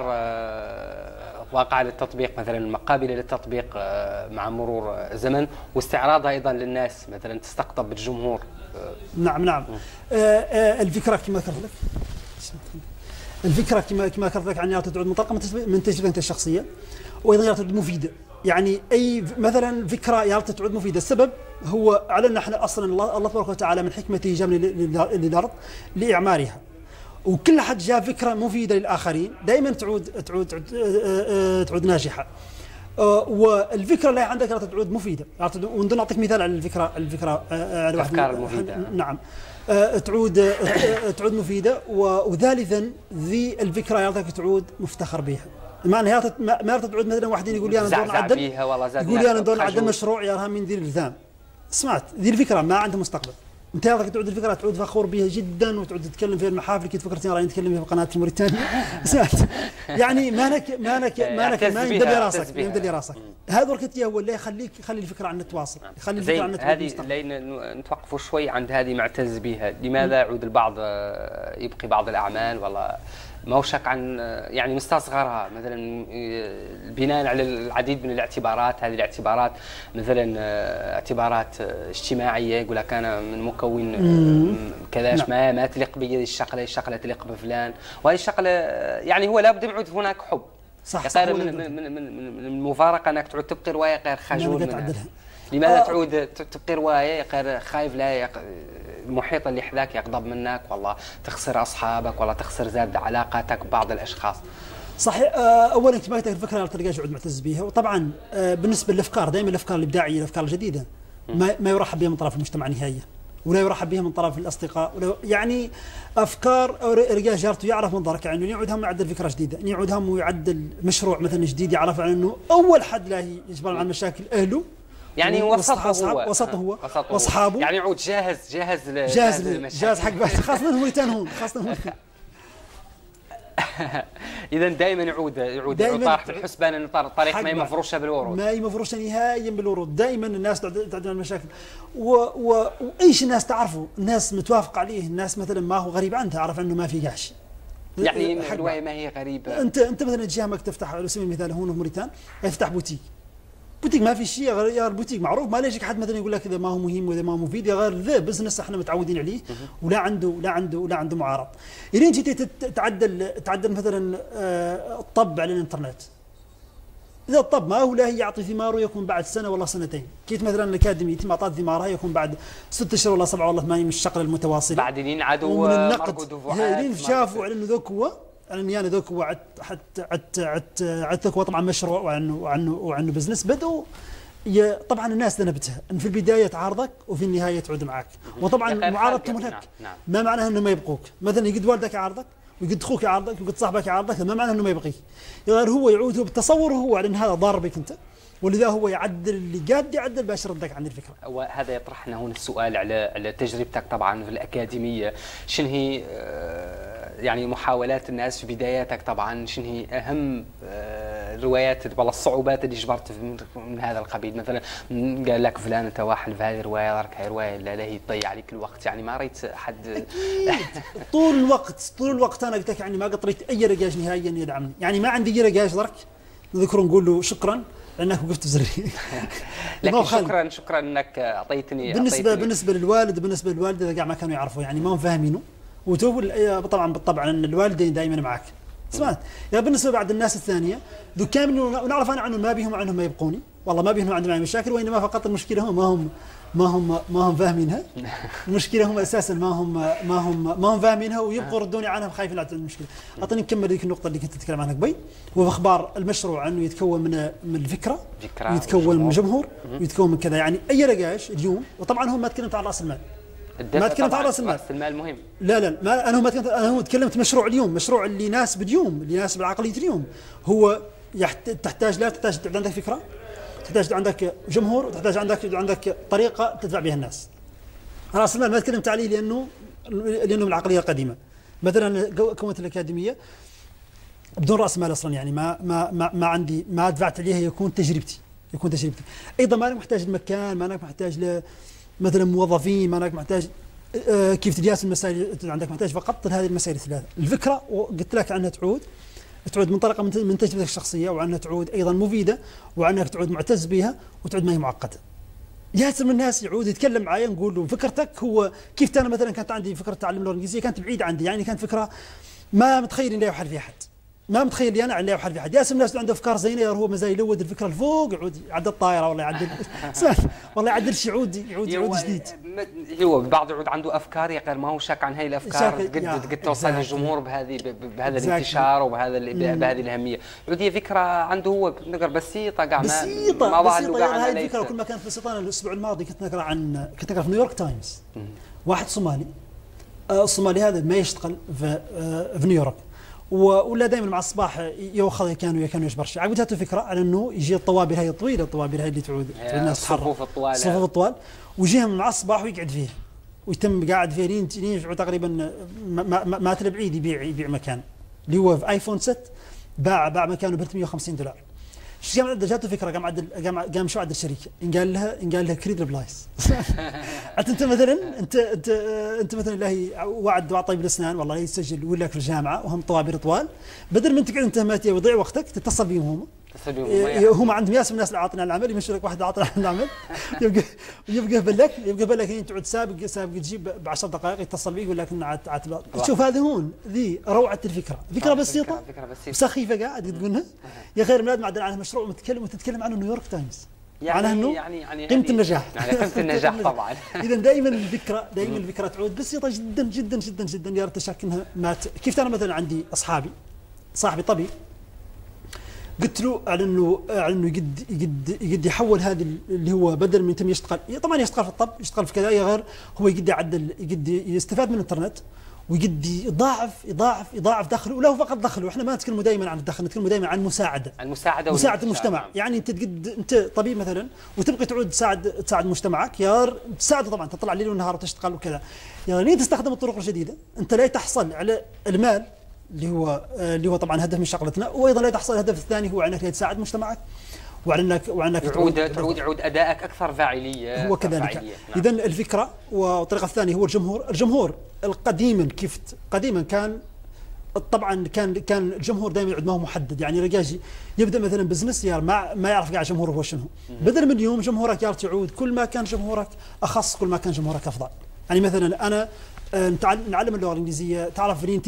Speaker 1: واقعه للتطبيق، مثلا قابله للتطبيق مع مرور زمن، واستعراضها ايضا للناس مثلا تستقطب الجمهور.
Speaker 2: نعم. الفكره كما ذكرت لك، الفكره كما ذكرت لك يعني تعود منطلقه من تجربتك الشخصيه، وايضا تعود مفيده. يعني اي مثلا فكره يا تعود مفيده، السبب هو على ان احنا اصلا الله تبارك وتعالى من حكمته جابنا للارض لاعمارها، وكل حد جاب فكره مفيده للاخرين دائما تعود ناجحه. والفكره اللي عندك تعود مفيده. ونقدر نعطيك مثال على الفكره
Speaker 1: الافكار المفيده.
Speaker 2: نعم. تعود مفيده. وثالثا ذي الفكره تعود مفتخر بها. ما تعود مثلا واحد يقول لي انا ندور نعدل، يقول لي انا ندور نعدل مشروع يا راه من ذي الالزام. سمعت ذي الفكره ما عندها مستقبل. انت يا تعود الفكره تعود فخور بها جدا، وتعود تتكلم في المحافل كنت فكرتني راني نتكلم فيها في قناه الموريتانيا. سمعت يعني ما يمدلي راسك. هذا الوقت هو اللي يخلي الفكره عندنا تواصل، يخلي الفكره عندنا
Speaker 1: هذه نتوقفوا شوي عند هذه معتز بها. لماذا يعود البعض يبقي بعض الاعمال والله ما هو شك عن يعني مستصغرها، مثلا بناء على العديد من الاعتبارات. هذه الاعتبارات مثلا اعتبارات اجتماعيه، يقول لك انا من مكون كذاش ما تليق بي الشغله تليق بفلان، وهذه الشغله يعني هو لابد يعود هناك حب.
Speaker 2: صح.
Speaker 1: من المفارقه انك تعود تبقي روايه غير خجول منها. لماذا تعود تبقي روايه غير خايف لا المحيط اللي حذاك يغضب منك، والله تخسر اصحابك، والله تخسر زاد علاقاتك ببعض الاشخاص.
Speaker 2: صحيح. اولا كما قلت الفكره اللي تلقاها يعود معتز بها. وطبعا بالنسبه للافكار دائما الافكار الابداعيه، الافكار الجديده ما يرحب بها من طرف المجتمع نهائيا، ولا يرحب بها من طرف الاصدقاء. يعني افكار رجال جارته يعرف منظرك، يعني يعود هم يعدل فكره جديده، يعود هم يعدل مشروع مثلا جديد، يعرف على انه اول حد لا يجبر عن مشاكل اهله
Speaker 1: يعني وسطه هو
Speaker 2: واصحابه،
Speaker 1: يعني يعود جاهز
Speaker 2: حق خاصة موريتان هون، خاصة موريتان.
Speaker 1: اذا دائما يعود طارح في الحسبان انه الطريق ما هي مفروشه بالورود،
Speaker 2: ما هي مفروشه نهائيا بالورود. دائما الناس تعدل المشاكل وايش الناس تعرفه، الناس متوافق عليه، الناس مثلا ما هو غريب عنها، تعرف انه ما في قحش.
Speaker 1: يعني الروايه ما هي غريبه.
Speaker 2: انت مثلا تجي همك تفتح على سبيل المثال هون في موريتان يفتح بوتيك ما في شيء غير البوتيك معروف، ما ليش حد مثلا يقول لك اذا ما هو مهم واذا ما هو مفيد، غير ذا بزنس احنا متعودين عليه ولا عنده معارض. الين جيت تعدل مثلا الطب على الانترنت، اذا الطب ما هو لا يعطي ثماره يكون بعد سنه ولا سنتين، كيف مثلا الاكاديمي يتم اعطاء ثمارها يكون بعد 6 اشهر ولا 7 ولا 8 من الشقل المتواصله،
Speaker 1: بعدين عادوا مرقوا دفعات.
Speaker 2: الين شافوا على انه ذوك هو يعني ذوك هو حتى هو طبعا مشروع وعنه بزنس. بدوا طبعا الناس ذنبتها ان في البدايه تعارضك وفي النهايه تعود معك، وطبعا معارضتهم هناك ما معناها انه ما يبقوك. مثلا يقد والدك يعارضك ويقد اخوك يعارضك ويقد صاحبك يعارضك، ما معناه انه ما يبقيك، غير هو يعود بالتصور هو على ان هذا ضار بك انت، ولذا هو يعدل اللي قاد يعدل باش يردك عن الفكره.
Speaker 1: وهذا يطرحنا هون السؤال على تجربتك طبعا في الاكاديميه، شنو هي يعني محاولات الناس في بداياتك طبعا، شنو هي اهم الروايات ولا الصعوبات اللي جبرت من هذا القبيل؟ مثلا قال لك فلان انت واحد في هذه الروايه راك هاي روايه لا هي تضيع عليك الوقت، يعني ما ريت حد
Speaker 2: طول الوقت انا قلت لك يعني ما قد ريت اي رجاج نهائيا يدعمني، يعني ما عندي رجاج درك نذكر نقول له شكرا لانك وقفت بزري.
Speaker 1: لكن شكرا انك اعطيتني
Speaker 2: بالنسبه للوالد وبالنسبه للوالده اذا ما كانوا يعرفوا يعني ما هم فاهمينه، طبعا بالطبع ان الوالدين دائما معك. سمعت يا بالنسبه بعد الناس الثانيه ذو كامل ونعرف انا عنهم ما بيهم عنهم ما يبقوني، والله ما بيهم عندهم مشاكل، وانما فقط المشكله هم ما هم فاهمينها. المشكله هم اساسا ما هم فاهمينها ويبقوا يردوني عنها خايفين على المشكله. اعطيني نكمل ذيك النقطه اللي كنت تتكلم عنها قبل، وهو اخبار المشروع انه يتكون من الفكره ويتكون من جمهور ويتكون من كذا. يعني اي رقاش اليوم، وطبعا هم ما تكلمت عن راس المال، ما تكلمت عن راس
Speaker 1: المال مهم.
Speaker 2: لا ما انا تكلمت مشروع اليوم، مشروع اللي يناسب اليوم، اللي يناسب العقليه اليوم. هو تحتاج عندك فكره، تحتاج عندك جمهور، وتحتاج عندك طريقه تدفع بها الناس. راس المال ما تكلمت عليه لانه من العقليه القديمه. مثلا كونت الاكاديميه بدون راس مال اصلا، يعني ما عندي ما دفعت عليها يكون تجربتي. ايضا ما انك محتاج المكان، ما انك محتاج مثلا موظفين، ما انك محتاج كيف تجهز المسائل عندك، محتاج فقط هذه المسائل الثلاثه. الفكره وقلت لك عنها تعود منطلقه من تجربتك الشخصيه، وعنها تعود ايضا مفيده، وعنها تعود معتز بها، وتعود ما هي معقده. ياسر من الناس يعود يتكلم معي نقول له فكرتك هو كيف انا مثلا كانت عندي فكره تعلم اللغه الانجليزيه كانت بعيده عندي، يعني كانت فكره ما متخيل اني يحل فيها حد، ما متخيل لي انا على يحل فيها حد. ياسر الناس عنده افكار زينه، هو مزاي يلود الفكره الفوق، يعود يعدل الطائره والله يعدل والله يعدل شيء يعود جديد.
Speaker 1: هو البعض يعود عنده افكار يا غير ما هو شاك عن هاي الافكار قد توصل للجمهور بهذا الانتشار وبهذا بهذه الاهميه. يعود هي فكره عنده هو نقر بسيطه ما ضاع له
Speaker 2: هاي الفكره كل ما كانت بسيطه. انا الاسبوع الماضي كنت نقرا في نيويورك تايمز واحد صومالي، الصومالي هذا ما يشتغل في نيويورك، ولا دائما مع الصباح ياخذ كانوا يشبرش. عجبته فكره على انه يجي الطوابير هاي الطويله، الطوابير هاي اللي تعود الناس
Speaker 1: الصفوف الطوال
Speaker 2: ويجيهم مع الصباح ويقعد فيه ويتم قاعد فيه لين تقريبا ما تلا بعيد يبيع مكان اللي هو في ايفون 6 باع مكانه ب $350. ايش قام جاته فكره، قام شو عدل الشركه قال لها كريد بلايس. انت مثلا انت مثلا الله وعد طيب الاسنان والله يسجل ولا في الجامعه وهم طوابير طوال، بدل ما تقعد انت ما ويضيع وقتك تتصل بهم هم عندهم ياسر الناس اللي عاطنا العمل، يمشي لك واحد عاطنا العمل يبقى بالك انت تعود سابق تجيب ب 10 دقائق يتصل بيك يقول لك شوف هذه هون ذي روعه الفكره، فكره بسيطه سخيفه قاعد تقولها يا خير ميلاد معدل على مشروع وتتكلم عنه نيويورك تايمز، معناها انه قيمه النجاح.
Speaker 1: قيمه النجاح طبعا.
Speaker 2: اذا دائما الفكره تعود بسيطه جدا جدا جدا جدا. يا ريت تشاركنها كيف انا مثلا عندي صاحبي طبيب، قلت له على انه يقد يحول هذا اللي هو بدل من يشتغل، طبعا يشتغل في الطب، يشتغل في كذا، غير هو يقد يعدل، يقد يستفاد من الانترنت ويقدي يضاعف دخله، ولا هو فقط دخله. احنا ما نتكلم دائما عن الدخل، نتكلم دائما عن مساعده مساعده المجتمع. يعني انت طبيب مثلا وتبغي تعود تساعد مجتمعك، يا تساعده طبعا، تطلع ليل ونهار وتشتغل وكذا، يعني تستخدم الطرق الجديده. انت لا تحصل على المال اللي هو طبعا هدف من شغلتنا، وايضا لا تحصل الهدف الثاني هو انك تساعد مجتمعك وعنك
Speaker 1: تعود ادائك اكثر فاعليه.
Speaker 2: هو كذلك. نعم. اذا الفكره والطريقه الثانيه هو الجمهور قديما كان طبعا كان الجمهور دائما يعود ما هو محدد. يعني رجاجي يبدا مثلا بزنس ما يعرف قاعد جمهوره هو شنو، بدل من اليوم جمهورك يعود كل ما كان جمهورك اخص كل ما كان جمهورك افضل. يعني مثلا انا نعلم اللغه الانجليزيه، تعرف انت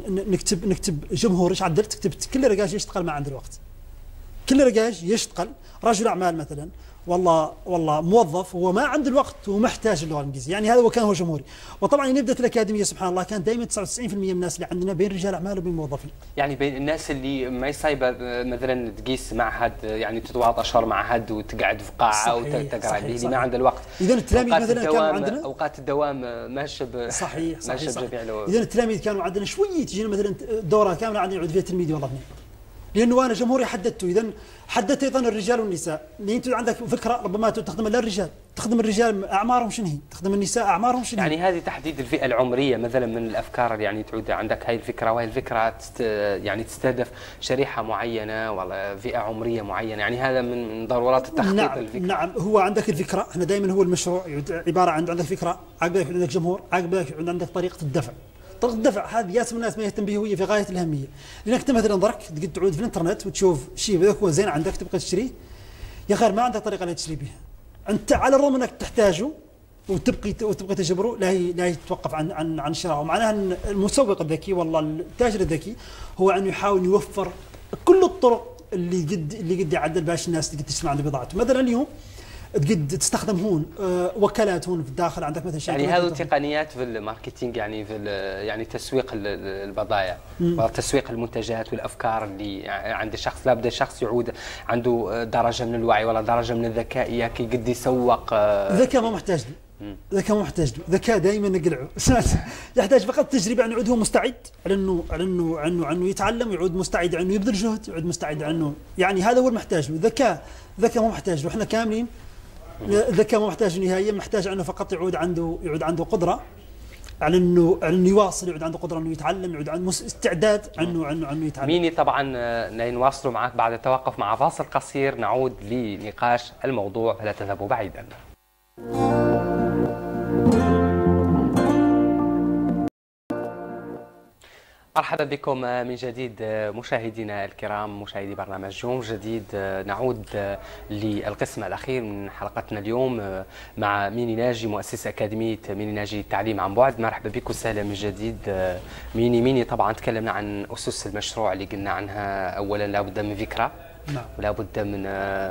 Speaker 2: نكتب جمهور ايش عدلت؟ كتبت كل رجاج يشتغل ما عنده الوقت، كل رجاج يشتغل رجل اعمال مثلا، والله موظف هو ما عنده الوقت ومحتاج اللغه الانجليزيه. يعني هذا هو جمهوري. وطبعا نبدات الاكاديميه سبحان الله كان دائما 99% من الناس اللي عندنا بين رجال اعمال وبين موظفين. يعني
Speaker 1: بين الناس اللي ما يصايبه مثلا تقيس معهد، يعني تتواضع اشهر معهد وتقعد في قاعه وتقرا اللي ما عنده الوقت.
Speaker 2: اذا التلاميذ مثلا كانوا عندنا
Speaker 1: اوقات الدوام ماشي
Speaker 2: صحيح. اذا التلاميذ كانوا عندنا شويه تجينا مثلا دوره كامله عندنا يعود فيها تلميذ والله اثنين، لانه انا جمهوري حددته. اذا حددت ايضا الرجال والنساء، لان انت عندك فكره ربما تخدم للرجال، تخدم الرجال اعمارهم شنو هي، تخدم النساء اعمارهم شنو هي.
Speaker 1: يعني هذه تحديد الفئه العمريه مثلا من الافكار اللي يعني تعود عندك هاي الفكره، وهي الفكره يعني تستهدف شريحه معينه ولا فئه عمريه معينه. يعني هذا من ضرورات التخطيط.
Speaker 2: نعم
Speaker 1: الفكره.
Speaker 2: نعم، هو عندك الفكره، احنا دائما هو المشروع عباره عن عندك فكره، عقبك عندك جمهور، عقبك عندك طريقه الدفع. طريقه الدفع هذه ياسر الناس ما يهتم به، هي في غايه الاهميه. لانك انت مثلا ضرك تقعد تعود في الانترنت وتشوف شيء هذاك هو زين عندك تبغى تشتريه، يا خير ما عندك طريقه اللي تشتري بها. انت على الرغم انك تحتاجه وتبقي تجبره، لا يتوقف عن شرائه. ومعناها ان المسوق الذكي والله التاجر الذكي هو انه يحاول يوفر كل الطرق اللي قد يعدل باش الناس تقدر تشتري عنده بضاعته. مثلا اليوم قد تستخدم هون وكالات هون في الداخل عندك مثلا
Speaker 1: يعني هذه تقنيات في الماركتينج، يعني في يعني تسويق البضائع وتسويق المنتجات والافكار اللي عند الشخص. لابد الشخص يعود عنده درجه من الوعي ولا درجه من الذكاء كي قد يسوق.
Speaker 2: ذكاء ما محتاج له، ذكاء ما محتاج له، ذكاء دائما نقلعه يحتاج فقط تجربه، يعني يعود هو مستعد على انه يتعلم، ويعود مستعد على انه يبذل جهد، يعود مستعد على انه يعني هذا هو المحتاج له. ذكاء ما محتاج له، احنا كاملين الذكاء ما محتاج نهائيا، محتاج انه فقط يعود عنده قدره على انه يواصل، يعود عنده قدره انه يتعلم، يعود عنده استعداد انه يتعلم.
Speaker 1: ميني طبعا نواصلوا معك بعد التوقف مع فاصل قصير، نعود لنقاش الموضوع فلا تذهبوا بعيدا. مرحبا بكم من جديد مشاهدينا الكرام، مشاهدي برنامج يوم جديد. نعود للقسم الأخير من حلقتنا اليوم مع ميني ناجي، مؤسس أكاديمية ميني ناجي التعليم عن بعد. مرحبا بك وسهلا من جديد. ميني طبعا تكلمنا عن أسس المشروع اللي قلنا عنها. أولا لابد من فكرة،
Speaker 2: نعم،
Speaker 1: ولا بد من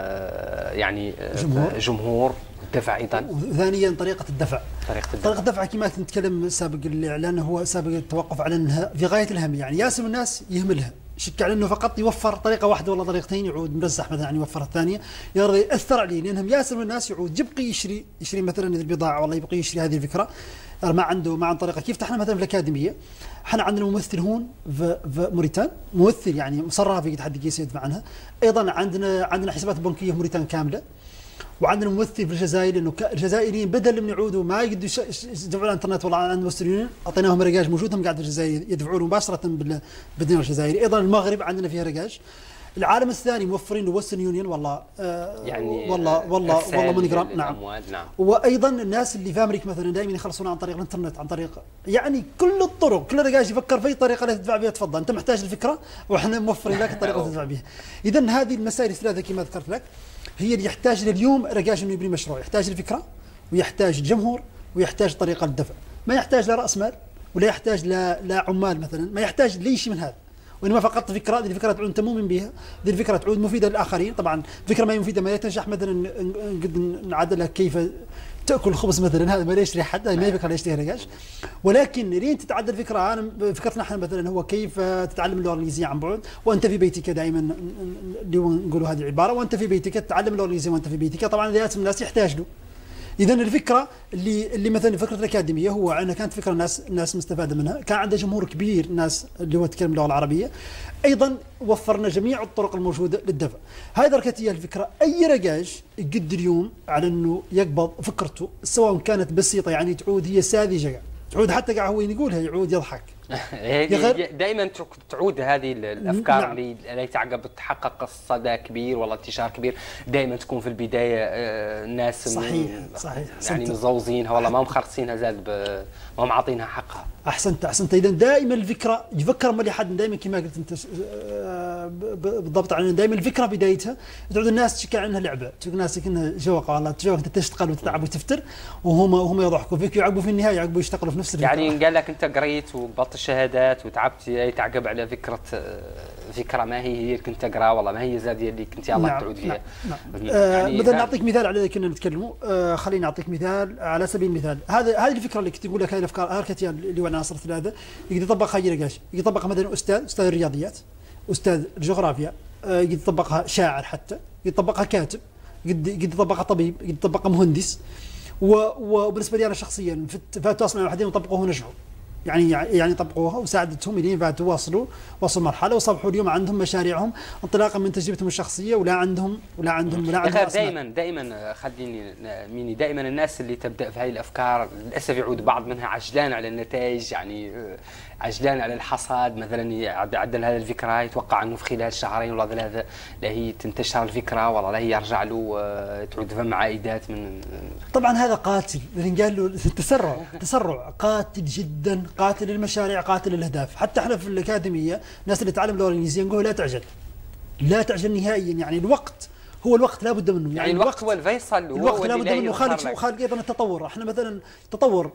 Speaker 1: يعني جمهور الدفع ايضا،
Speaker 2: وثانيا طريقه الدفع. طريقه الدفع كما كنت نتكلم سابق الاعلان، هو سابق التوقف على انها في غايه الاهميه. يعني ياسر الناس يهملها، شك على انه فقط يوفر طريقه واحده ولا طريقتين، يعود مرزح مثلا يعني يوفر الثانيه، يرضى ياثر عليه. لانهم ياسر الناس يعود يبقي يشتري مثلا البضاعه، والله يبقي يشتري هذه الفكره، ما عنده طريقه. كيف احنا مثلا في الاكاديميه احنا عندنا ممثل هون في موريتان، ممثل يعني مصرها في تحدي كيس يدفع عنها. ايضا عندنا حسابات بنكيه في موريتان كامله، وعندنا ممثل في الجزائر، لانه الجزائريين بدل من يعودوا ما يقدروا يدفعوا على الانترنت ولا عند المستريين، اعطيناهم رقاج موجودهم قاعد في الجزائر يدفعوا له مباشره بالدينار الجزائري. ايضا المغرب عندنا فيها رقاج. العالم الثاني موفرين له ويسترن يونيون، والله
Speaker 1: يعني
Speaker 2: والله ماني جرام. نعم. وايضا الناس اللي في امريكا مثلا دائما يخلصون عن طريق الانترنت، عن طريق يعني كل الطرق، كل رقاج يفكر في طريقه اللي تدفع بها. تفضل انت محتاج الفكره واحنا موفرين لك الطريقه اللي تدفع بها. اذا هذه المسائل الثلاثه كما ذكرت لك هي اللي يحتاج اليوم رقاج انه يبني مشروع. يحتاج الفكره، ويحتاج الجمهور، ويحتاج طريقه الدفع. ما يحتاج لا راس مال، ولا يحتاج لا عمال مثلا، ما يحتاج لاي شيء من هذا، وانما فقط فكره. هذه الفكره تعود انت مؤمن بها، هذه الفكره تعود مفيده للاخرين. طبعا فكره ما هي مفيده ما تنجح مثلا قد نعدلها كيف تاكل الخبز مثلا، هذا ما يشتري حد، ما هي فكره يشتري رقاش. ولكن لين تتعدل فكره، فكرتنا احنا مثلا هو كيف تتعلم اللغه الانجليزيه عن بعد وانت في بيتك. دائما اللي نقولوا هذه العباره، وانت في بيتك تتعلم اللغه الانجليزيه وانت في بيتك. طبعا ذات الناس يحتاج له، اذا الفكره اللي مثلا فكره الاكاديميه هو انها كانت فكره الناس مستفاده منها، كان عندها جمهور كبير ناس اللي هو يتكلم اللغه العربيه، ايضا وفرنا جميع الطرق الموجوده للدفع. هاي دركت هي الفكره. اي رجاج يقدر اليوم على انه يقبض فكرته سواء كانت بسيطه يعني تعود هي ساذجه، تعود حتى قاعد هو يقولها يعود يضحك.
Speaker 1: دائما تعود هذه الافكار اللي تعقب تحقق صدى كبير ولا انتشار كبير، دائما تكون في البدايه الناس
Speaker 2: صحيح
Speaker 1: يعني مزوزينها والله ما مخرصينها زاد ما معطينها حقها.
Speaker 2: احسنت. اذا دائما الفكره يفكر ملي حد دائما كما قلت انت بالضبط، عن دائما الفكره بدايتها تعود الناس تشكي عنها لعبه، تشوف الناس كأنها جوقه والله تجوق انت تشتغل وتتعب وتفتر وهم يضحكوا فيك ويعقبوا في النهايه يعقبوا يشتغلوا في نفس الفكره.
Speaker 1: يعني قال لك انت قريت وقبضت الشهادات وتعبت تعقب على فكره ما هي اللي كنت تقرا والله ما هي زاد اللي كنت يلا تعود فيها.
Speaker 2: يعني مثلا نعطيك مثال على اللي كنا نتكلموا. خليني نعطيك مثال على سبيل المثال. هذه الفكره اللي كنت اقول لك، هذه الافكار هاركتيان اللي هو عناصر ثلاثه يقدر يطبقها اي رجاج، يطبقها مثلا استاذ الرياضيات، استاذ الجغرافيا، يقدر يطبقها شاعر، حتى يطبقها كاتب، يقدر يطبقها طبيب، يقدر يطبقها مهندس. وبالنسبه لي انا شخصيا فاتوا اصلا واحدين وطبقوها ونجحوا، يعني طبقوها وساعدتهم الين فاتوا وصلوا مرحله وصبحوا اليوم عندهم مشاريعهم انطلاقا من تجربتهم الشخصيه، ولا عندهم
Speaker 1: دائما خليني ميني دائما الناس اللي تبدا في هذه الافكار للاسف يعود بعض منها عجلان على النتائج، يعني عجلان على الحصاد. مثلا يعدل هذه الفكره يتوقع انه في خلال شهرين ولا ثلاثه لا هي تنتشر الفكره والله لا هي يرجع له تعود فم عائدات من.
Speaker 2: طبعا هذا قاتل، لان قال له تسرع قاتل جدا، قاتل للمشاريع، قاتل للاهداف. حتى احنا في الاكاديميه الناس اللي تعلم اللغه الانجليزيه نقول لا تعجل نهائيا، يعني الوقت هو الوقت لا بد منه،
Speaker 1: يعني الوقت هو الفيصل،
Speaker 2: الوقت لا بد منه. خالق ايضا التطور. احنا مثلا تطور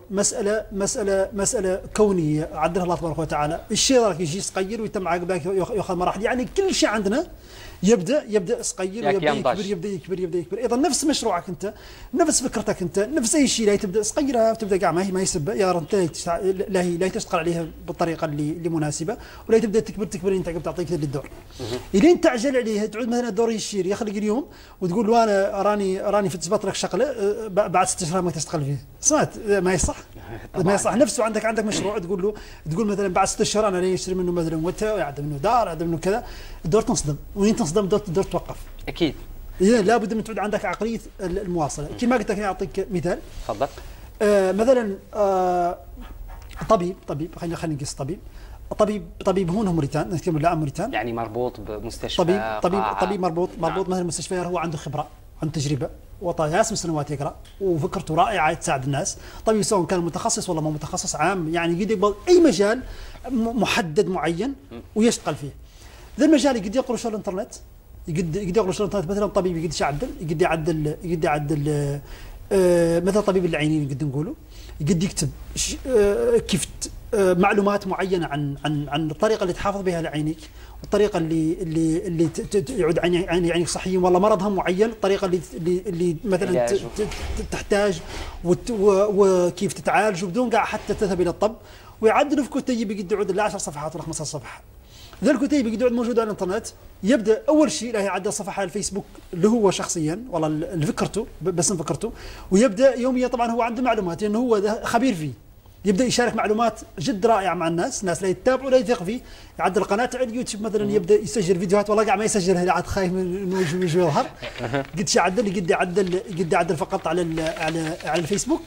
Speaker 2: مساله كونيه عدلها الله تبارك وتعالى، الشيء راك يجي صغير ويتم عقبك ياخذ مراحل، يعني كل شيء عندنا يبدا صغير ويبدا يكبر. ايضا نفس مشروعك انت، نفس فكرتك انت، نفس اي شيء لا تبدا صغيره وتبدا كاع ما يسب يا لا تشتغل عليها بالطريقه اللي مناسبه، ولا تبدا تكبر انت عقب تعطيك للدور. الين تعجل عليها تعود مثلا الدور يشير يخلق اليوم وتقول له انا راني في تثبت لك شغله بعد 6 شهور ما تشتغل فيه، سمعت؟ ما يصح. نفسه عندك مشروع تقول مثلا بعد 6 شهور انا اشتري منه مثلا وتا يعد منه دار يعد منه كذا، الدور تنصدم، وين تصدم الدور توقف.
Speaker 1: اكيد.
Speaker 2: اذا لابد من تعود عندك عقليه المواصله. كما قلت لك اعطيك مثال.
Speaker 1: تفضل.
Speaker 2: مثلا طبيب خلينا نقيس طبيب هون موريتان، نتكلم عن موريتان،
Speaker 1: يعني مربوط بمستشفى.
Speaker 2: طبيب مربوط مثلا مستشفى، هو عنده خبره، عنده تجربه، وطاياس من سنوات يقرا، وفكرته رائعه تساعد الناس. طبيب سواء كان متخصص ولا مو متخصص، عام يعني يقدر اي مجال محدد معين ويشتغل فيه. ذا المجال يقدر يقرا شغل الانترنت، يقدر يقرا شغل الانترنت. مثلا طبيب يقدر يعدل مثلا طبيب العينين يقدر نقوله، يقدر يكتب كيف معلومات معينه عن الطريقه اللي تحافظ بها على عينيك، والطريقه اللي يعود عينيك صحيين والله مرضها معين، الطريقه اللي مثلا تحتاج وكيف تتعالج بدون قاع حتى تذهب الى الطب. ويعدلوا في كتيب يقدر يعود ل 10 صفحات ولا 15 صفحه. ذا الكتيب يقدر يعود موجود على الانترنت. يبدا اول شيء له يعدل صفحه على الفيسبوك اللي هو شخصيا والله فكرته بس فكرته، ويبدا يوميا طبعا هو عنده معلومات لانه هو خبير فيه، يبدا يشارك معلومات جد رائعه مع الناس لا يتابعوا لا يثق فيه. يعدل قناه على اليوتيوب مثلا، يبدا يسجل فيديوهات والله قاعد ما يسجلها عاد خايف من وجهه يظهر. قد يعدل فقط على الفيسبوك،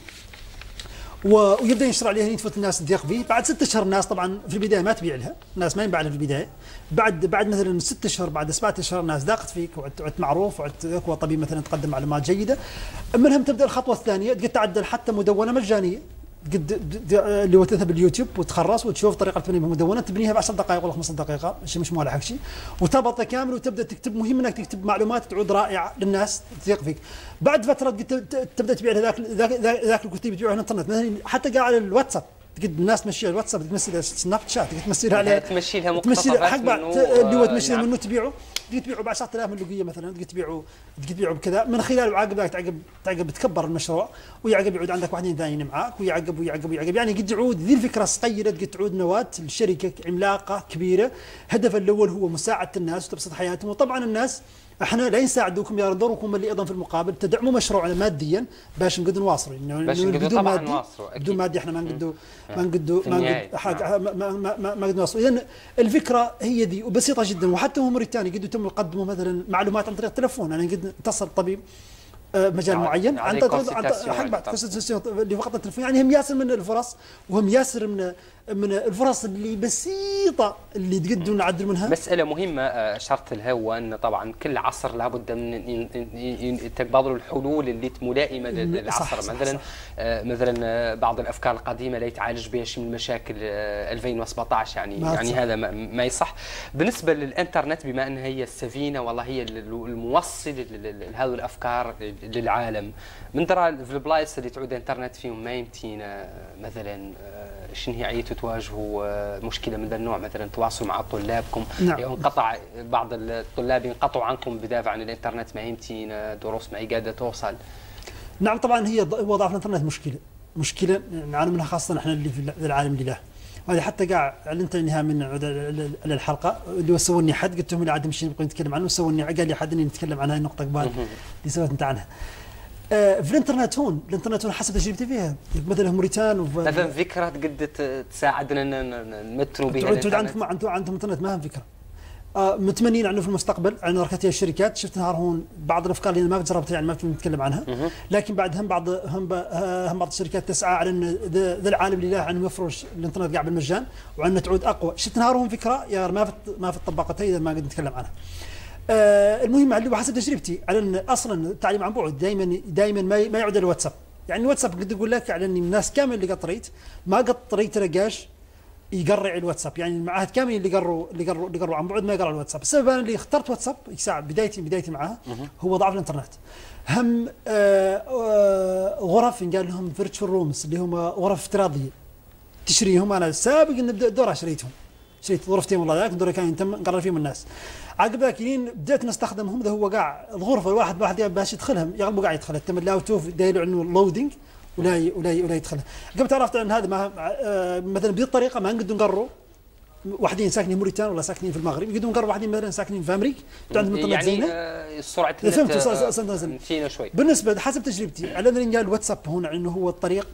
Speaker 2: ويبدا ينشر عليها يتفوت الناس تثق فيه. بعد 6 اشهر الناس طبعا في البدايه ما تبيع لها، الناس ما ينباع لها في البدايه. بعد مثلا 6 اشهر بعد 7 اشهر الناس ذاقت فيك وعدت معروف وعدت طبيب مثلا تقدم معلومات جيده. منهم تبدا الخطوه الثانيه، تقدر تعدل حتى مدونه مجانيه، اللي هو تذهب اليوتيوب وتخرص وتشوف طريقه تبني مدونه، تبنيها ب 10 دقائق ولا 15 دقيقه، شيء مش مولع شيء، وتربطها كامل وتبدا تكتب. مهم انك تكتب معلومات تعود رائعه للناس تثق فيك. بعد فتره تبدا تبيع ذاك الكتيب تبيعه على الانترنت مثلا، حتى قاعد على الواتساب تقد الناس تمشي على الواتساب، تمشي سناب شات، تمشي على
Speaker 1: تمشي لها مقتطفات منه
Speaker 2: اللي هو تمشي منه تبيعه ب 10,000 من لقيه مثلا، تبيعه بكذا. من خلاله تعقب تكبر المشروع، ويعقب يعود عندك واحدين ثانيين معاك، ويعقب يعني قد يعود ذي الفكره صغيره قد تعود نواه لشركه عملاقه كبيره. هدفها الاول هو مساعده الناس وتبسيط حياتهم. وطبعا الناس احنا لا نساعدوكم يا دوركم اللي ايضا في المقابل تدعموا مشروعنا ماديا باش نقدروا نواصلوا،
Speaker 1: باش نقدروا طبعا نواصلوا
Speaker 2: بدون مادي احنا ما نقدروا ما نقدروا نواصلوا. اذا الفكره هي دي وبسيطه جدا. وحتى هم موريتاني قدروا تم يقدموا مثلا معلومات عن طريق التلفون، انا قد اتصل طبيب مجال معين عن حق بعد اللي فقط التلفون. يعني هم ياسر من الفرص، وهم ياسر من الفرص اللي بسيطه اللي تقدروا نعدل منها.
Speaker 1: مساله مهمه اشرت لها، هو ان طبعا كل عصر لابد من تبادل الحلول اللي ملائمه للعصر. مثلا بعض الافكار القديمه لا يتعالج بها شيء من مشاكل 2017 يعني هذا ما يصح. بالنسبه للانترنت بما انها هي السفينه والله هي الموصل لهذه الافكار للعالم، من ترى في البلايص اللي تعود الانترنت فيهم ما يمتينا مثلا شنو هي عيتوا تواجهوا مشكله من ذا النوع، مثلا تواصلوا مع طلابكم؟
Speaker 2: نعم.
Speaker 1: انقطع بعض الطلاب ينقطعوا عنكم بدافع عن الانترنت، ما يمتينا دروس ما هي قاعده توصل.
Speaker 2: نعم طبعا هي وضع في الانترنت مشكله نعاني منها خاصه احنا اللي في العالم لله. وهذا حتى قاع اعلنت انها من الحلقه اللي سووني حد قلت لهم لا عاد مش نبغى نتكلم عنه، سووني قال لي حد اني نتكلم عنها النقطه قبال اللي سويت انت عنها. في الانترنت هون حسب تجربتي فيها مثلا موريتان
Speaker 1: مثلا فكره قد تساعدنا نمتنوا بها الانترنت.
Speaker 2: عندهم انترنت ما هم فكره متمنين عنه في المستقبل عن ركتها الشركات. شفت نهار هون بعض الافكار اللي ما جربتها يعني ما فينا نتكلم عنها، لكن بعد هم بعض الشركات تسعى على ان ذا العالم لله عن يفرش الانترنت قاع بالمجان وعن تعود اقوى. شفت نهار هون فكره يا ما في طبقتها اذا ما قد نتكلم عنها. المهم اللي حسب تجربتي على ان اصلا التعليم عن بعد دائما ما يعود الواتساب. يعني الواتساب قد اقول لك على ان الناس كامل اللي قطريت ما قطريت لقاش يقرع الواتساب، يعني المعاهد كامل اللي قروا عن بعد ما يقرأ الواتساب. السبب انا اللي اخترت واتساب ساعه بدايتي معها هو ضعف الانترنت. هم غرف قال لهم فيرتشوال رومز اللي هم غرف افتراضيه تشريهم. انا سابق ان نبدا دورة شريت غرفتين والله ذاك دور كان يتم نقرر فيهم الناس. عقب ذاك بديت نستخدمهم. ذا هو قاع الغرفه الواحد باش يدخلهم يغلبوا قاع يدخلها تم لا توف دايروا عنه لودينج ولا يدخلها. قبل عرفت ان هذا ما مثلا بهذه الطريقه ما نقدروا نقروا واحدين ساكنين موريتان ولا ساكنين في المغرب يقدروا نقروا واحدين مثلا ساكنين في امريكا عندهم انترنت زينه
Speaker 1: سرعه
Speaker 2: النت
Speaker 1: فينا شوي.
Speaker 2: بالنسبه حسب تجربتي على ان الواتساب هنا انه هو الطريق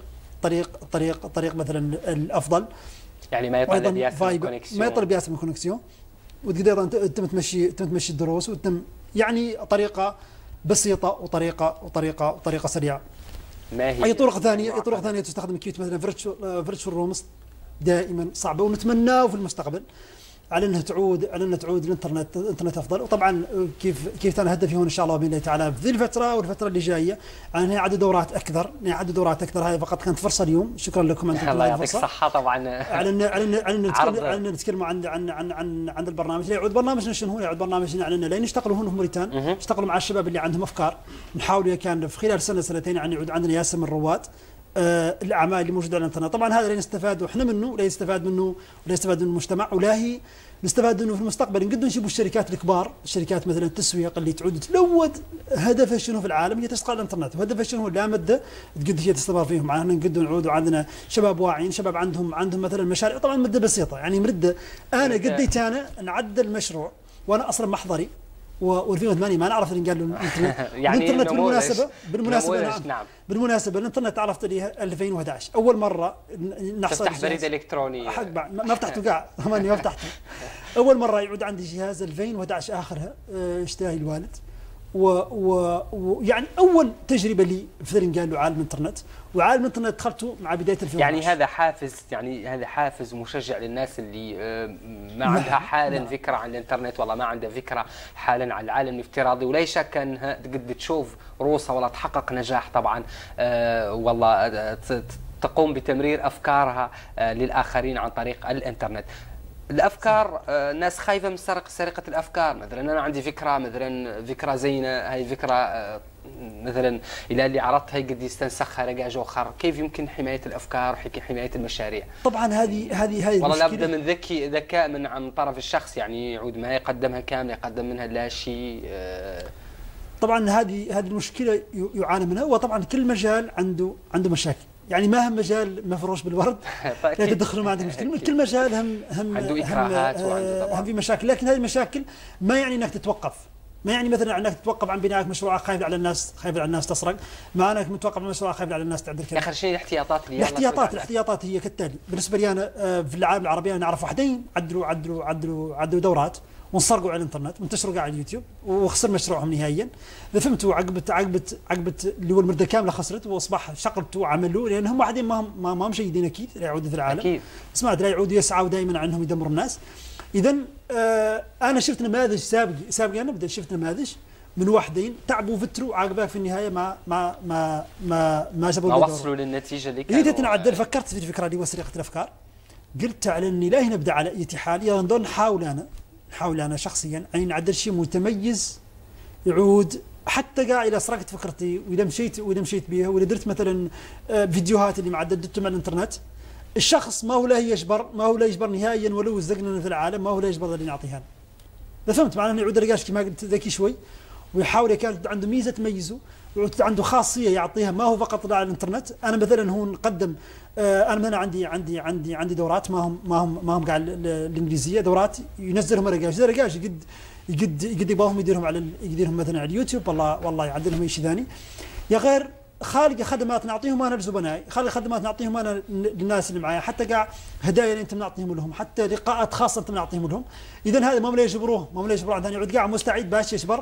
Speaker 2: مثلا الافضل.
Speaker 1: يعني ما يطلب ياسر كونكسيون،
Speaker 2: ما يطلب ياسر من كونكسيون، وتقدر انت تمشي الدروس وتم يعني طريقه بسيطه وطريقه سريعه.
Speaker 1: ما هي
Speaker 2: اي طرق ثانيه تستخدم كيف مثلا فيرتشوال رومز دائما صعبه، ونتمناه في المستقبل على انها تعود الانترنت افضل. وطبعا كيف انا هدفي هون ان شاء الله باذن الله تعالى في ذي الفتره والفتره اللي جايه عن عدد دورات اكثر. هاي فقط كانت فرصه اليوم. شكرا لكم انتم.
Speaker 1: الله يعطيك الصحه. طبعا
Speaker 2: على نتكلم عن البرنامج. لا يعود برنامجنا شنو هو؟ يعود برنامجنا على لا نشتغلوا هون في موريتان، نشتغلوا مع الشباب اللي عندهم افكار، نحاول كان في خلال سنتين يعني يعود عندنا ياسر من رواد الاعمال اللي موجوده على الانترنت. طبعا هذا لا نستفاد احنا منه، لا يستفاد منه المجتمع، ولا هي نستفاد منه في المستقبل. نقدر نجيبوا الشركات الكبار، الشركات مثلا التسويق اللي تعود تلود هدفها شنو في العالم هي تشتغل الانترنت، وهدفها شنو لا مده تقدر هي تستمر فيهم. معنا نقدر نعود عندنا شباب واعيين، شباب عندهم مثلا مشاريع طبعا مده بسيطه. يعني مرده انا قديت انا نعدل المشروع وانا اصلا محضري و2008 ما نعرف اللي قال له
Speaker 1: يعني
Speaker 2: الانترنت. بالمناسبه الانترنت عرفت لي 2011 اول مره نحصل
Speaker 1: تفتح بريد الكتروني.
Speaker 2: ما فتحته قاع ما فتحته. اول مره يعود عندي جهاز 2011 اخرها اشتراه الوالد، ويعني اول تجربه لي في قال له عالم الانترنت. وعالم الانترنت دخلته مع بدايه 2011.
Speaker 1: يعني هذا حافز مشجع للناس اللي ما عندها حالا فكره عن الانترنت، والله ما عندها فكره حالا عن العالم الافتراضي، ولا شك انها قد تشوف روسها ولا تحقق نجاح طبعا والله تقوم بتمرير افكارها للاخرين عن طريق الانترنت. الافكار الناس خايفه من سرقه الافكار. مثلا انا عندي فكره مثلا فكره زينه، هاي فكره مثلا الى اللي عرضتها قد يستنسخها لقى اخر. كيف يمكن حمايه الافكار وحمايه المشاريع؟
Speaker 2: طبعا هذه
Speaker 1: والله لابد من ذكاء من طرف الشخص، يعني يعود ما يقدمها كامله، يقدم منها لا شيء.
Speaker 2: طبعا هذه المشكله يعاني منها. وطبعا كل مجال عنده مشاكل، يعني ما هم مجال مفروش بالورد لا تدخلوا ما عندك مشكله. كل مجال هم
Speaker 1: عنده اكراهات وعنده
Speaker 2: هم في مشاكل، لكن هذه المشاكل ما يعني انك تتوقف. ما يعني مثلا انك تتوقف عن بنائك مشروع خايف على الناس، خايف على الناس تسرق، ما انك متوقف عن مشروع خايف على الناس تعدل كذا.
Speaker 1: اخر شيء الاحتياطات اللي
Speaker 2: الاحتياطات هي كالتالي. بالنسبه لي انا في العالم العربي انا اعرف وحدين عدلوا دورات وانسرقوا على الانترنت وانتشروا على اليوتيوب وخسر مشروعهم نهائيا. اذا فهمتوا عقبت اللي هو المده كامله خسرت واصبح شقلبتوا وعملوا، لان هم واحدين ما هم جيدين اكيد لا يعودوا في العالم اكيد، سمعت لا يعودوا يسعوا دائما عنهم يدمروا الناس. اذا انا شفت نماذج سابقا انا شفت نماذج من وحدين تعبوا فتروا عقبال في النهايه ما جابوا
Speaker 1: ما وصلوا للنتيجه اللي كانوا.
Speaker 2: جيت نعدل فكرت في الفكره اللي هو سرقه الافكار، قلت على اني لا نبدا على اي حال يلا نضل نحاول انا شخصيا اني نعدل شيء متميز يعود حتى قاع الى سرقت فكرتي، واذا مشيت بها واذا درت مثلا فيديوهات اللي معدلتهم على الانترنت، الشخص ما هو لا يجبر نهائيا ولو زقنا في العالم، ما هو لا يجبر اللي نعطيها. فهمت معناه انه يعود رجاش كما قلت ذكي شوي ويحاول كانت عنده ميزه تميزه، ويعود عنده خاصيه يعطيها ما هو فقط على الانترنت. انا مثلا هو نقدم انا مثلا عندي دورات ما هم قاعد الانجليزيه، دورات ينزلهم رجاش يقد يبغاهم يديرهم مثلا على اليوتيوب، والله يعدلهم اي شيء ثاني. يا غير خالق خدمات نعطيهم انا لزبنائي، خالق خدمات نعطيهم انا للناس اللي معايا، حتى قاع هدايا اللي انت نعطيهم لهم، حتى لقاءات خاصه انت نعطيهم لهم. اذا هذا ما يجبروه عندنا يعود قاع مستعد باش يجبر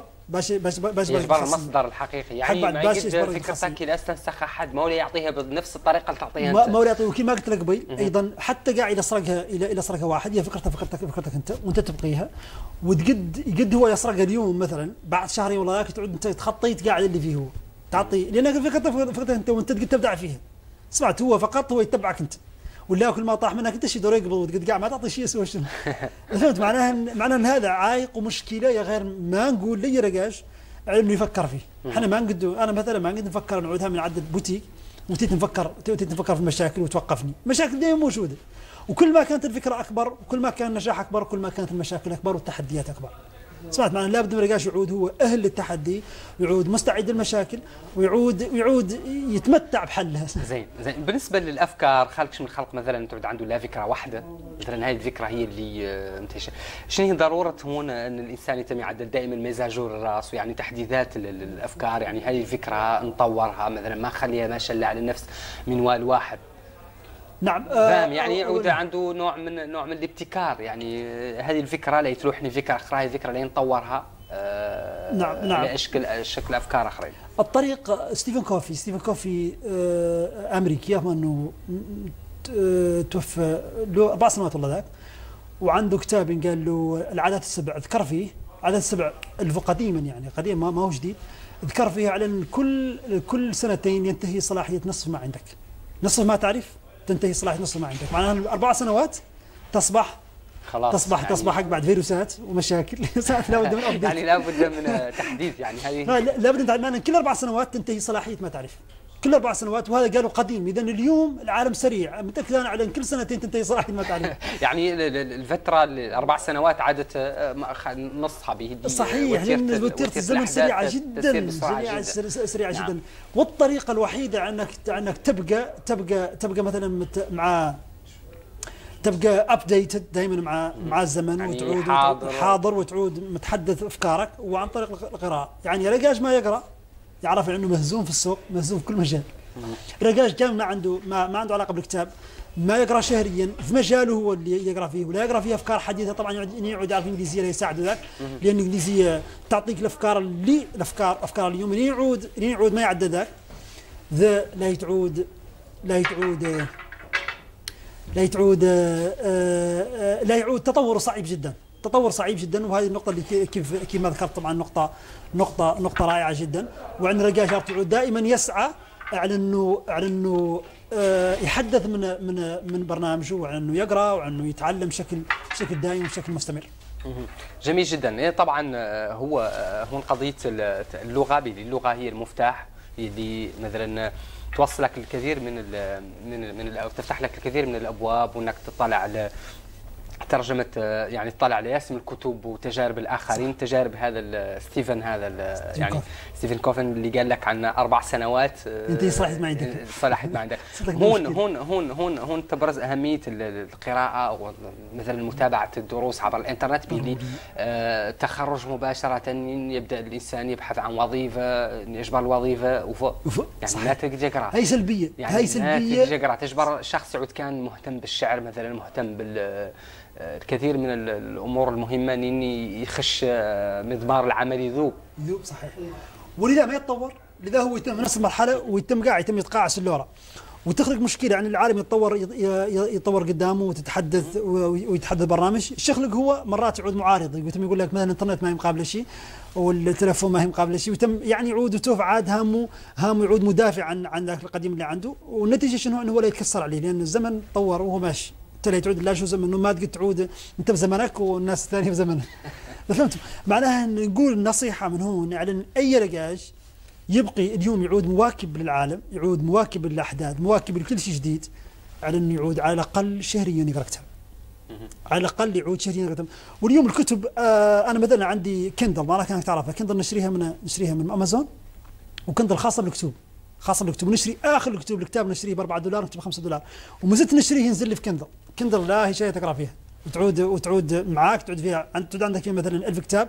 Speaker 1: المصدر الحقيقي. يعني ما يقدر فكرتك اذا استنسخ احد ما ولا يعطيها بنفس الطريقه اللي تعطيها انت،
Speaker 2: ما ولا يعطيه. وكما قلت لك قبل ايضا حتى قاع الى سرقها واحد، هي فكرتك انت وانت تبقيها يقد هو يسرقها اليوم مثلا، بعد شهرين والله تعود انت تخطيت قاعد اللي فيه هو تعطي، لانك فكرتك انت وانت تقدر تبدع فيها. سمعت هو فقط هو يتبعك انت، ولا كل ما طاح منك انت شي دور يقبض وتقعد قاعد ما تعطي شيء يسوى شنو. فهمت معناها ان هذا عايق ومشكله. يا غير ما نقول لي رجاش انه يفكر فيه. احنا ما نقد انا مثلا ما نقد نفكر نعودها من عدد بوتيك وتيت نفكر في المشاكل وتوقفني. مشاكل دائما موجوده، وكل ما كانت الفكره اكبر وكل ما كان النجاح اكبر وكل ما كانت المشاكل اكبر والتحديات اكبر. سمعت معنا لابد من رجاش يعود هو اهل للتحدي، يعود مستعد للمشاكل، ويعود يتمتع بحلها.
Speaker 1: زين بالنسبه للافكار خالك من الخلق مثلا تعود عنده لا فكره واحده مثلا، هذه الفكره هي اللي منتشره. شنو هي ضروره هنا ان الانسان يتم يعدل دائما مزاجه للراس، ويعني تحديثات الافكار، يعني هذه الفكره نطورها مثلا ما خليها ما شاء الله على النفس منوال واحد.
Speaker 2: نعم
Speaker 1: فاهم يعني يعود عنده نوع من الابتكار. يعني هذه الفكره لا تروحني فكره اخرى، هذه الفكره لا نطورها
Speaker 2: نعم
Speaker 1: لشكل افكار اخرين.
Speaker 2: الطريق ستيفن كوفي امريكي انه توفى له 4 سنوات والله ذاك، وعنده كتاب قال له العادات السبع، ذكر فيه عادات السبع قديما، يعني قديم ما هو جديد، ذكر فيه على ان كل سنتين ينتهي صلاحيه نصف ما عندك، نصف ما تعرف تنتهي صلاحيه نصف ما عندك. معناها 4 سنوات تصبح خلاص تصبح بعد فيروسات ومشاكل. لابد من أبديت.
Speaker 1: يعني لابد من تحديث. يعني هذه
Speaker 2: لابد من كل 4 سنوات تنتهي صلاحيه ما تعرف، كل 4 سنوات، وهذا قالوا قديم. اذا اليوم العالم سريع، متاكد انا على كل سنتين تنتهي صلاحيه ما تعرف.
Speaker 1: يعني الفتره 4 سنوات عادت نصها بهديه.
Speaker 2: صحيح، لان وتيره الزمن سريعه جدا، سريعه جدا. والطريقه الوحيده انك تبقى مثلا تبقى ابديتد دائما مع الزمن، يعني وتعود حاضر وتعود متحدث افكارك، وعن طريق القراءه. يعني رجاج ما يقرا يعرف انه مهزوم في السوق، مهزوم في كل مجال. رجاج كان ما عنده علاقه بالكتاب، ما يقرا شهريا في مجاله هو اللي يقرا فيه، ولا يقرا فيه افكار حديثه. طبعا يعود يعرف الانجليزيه لا يساعده ذاك، لان الانجليزيه تعطيك افكار اليوم. يعود ما يعدى ذاك، لا يعود تطور صعب جدا. وهذه النقطه اللي كيف ما ذكرت طبعا نقطه رائعه جدا. وعند رجاج يعود دائما يسعى على انه يحدث من برنامجه، وعلى انه يقرا، وعلى انه يتعلم بشكل دائم وبشكل مستمر.
Speaker 1: جميل جدا. طبعا هو قضيه اللغه هي المفتاح اللي مثلا توصل لك الكثير من تفتح لك الكثير من الابواب، وانك تطلع ترجمة يعني اطلع على ياسم الكتب وتجارب الآخرين، تجارب هذا ستيفن يعني ستيفن كوفن اللي قال لك عن 4 سنوات
Speaker 2: أنت صلحت ما عندك.
Speaker 1: صلحت ما عندك. هون تبرز أهمية القراءة ومثلا متابعة الدروس عبر الإنترنت بلي تخرج مباشرة يبدأ الإنسان يبحث عن وظيفة، يجبر الوظيفة يعني ما تقدر يقرأ.
Speaker 2: هي سلبية،
Speaker 1: يعني
Speaker 2: هي سلبية.
Speaker 1: تقدر يقرأ، تجبر شخص يعود كان مهتم بالشعر مثلا، مهتم الكثير من الامور المهمه ان يخش مضمار العمل يذوب
Speaker 2: صحيح. ولذا ما يتطور، لذا هو يتم نفس المرحله ويتم يتم يتقاعس اللورا، وتخرج مشكله. يعني العالم يتطور قدامه وتتحدث ويتحدث برنامج. الشخلق هو مرات يعود معارض، يتم يقول لك مثلا الانترنت ما هي مقابله شيء والتلفون ما هي مقابله شيء، ويتم يعني يعود وتوف عاد هامه يعود مدافع عن ذاك القديم اللي عنده. والنتيجه شنو؟ انه هو لا يتكسر عليه، لان الزمن تطور وهو ماشي. لا تعود لا شو زمن، انه ما تقدر تعود انت بزمنك والناس الثانيه بزمنها. فهمتوا؟ معناها نقول النصيحه من هون على اي لقاش يبقي اليوم يعود مواكب للعالم، يعود مواكب للاحداث، مواكب لكل شيء جديد، على انه يعود على الاقل شهريا يقرا كتاب. على الاقل يعود شهريا يقرا كتاب. واليوم الكتب انا مثلا عندي كندل، ما راح كانك تعرفها، كندل نشتريها من امازون، وكندل خاصه بالكتب، نشتري اخر الكتاب نشتريه ب $4 نكتب $5، وما زلت نشتريه ينزل لي في كندل لا هي شيء تقرا فيها وتعود معاك، تعود فيها عندك فيها مثلا 1000 كتاب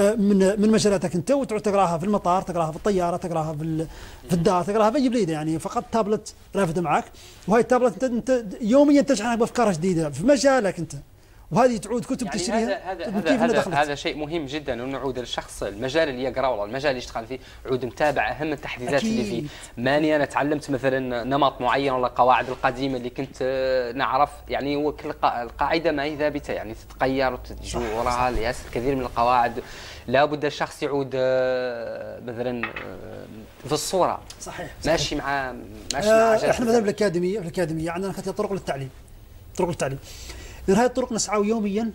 Speaker 2: من مجالاتك انت، وتعود تقراها في المطار، تقراها في الطياره، تقراها في الدار، تقراها في اي بليده. يعني فقط تابلت رافده معك، وهي التابلت انت يوميا تشحنك بافكار جديده في مجالك انت، وهذه تعود كتب
Speaker 1: يعني
Speaker 2: تشتريها.
Speaker 1: هذا شيء مهم جدا، انه نعود الشخص المجال اللي يقرا والله المجال اللي يشتغل فيه، عود متابع اهم التحديثات اللي فيه. ماني انا تعلمت مثلا نمط معين ولا قواعد القديمه اللي كنت نعرف، يعني هو كل القاعده ما هي ثابته، يعني تتغير وتجي وراها الكثير من القواعد. لابد الشخص يعود مثلا في الصوره
Speaker 2: صحيح.
Speaker 1: ماشي مع
Speaker 2: احنا مثلا بالاكاديميه عندنا طرق للتعليم. إذن هذه الطرق نسعى يوميا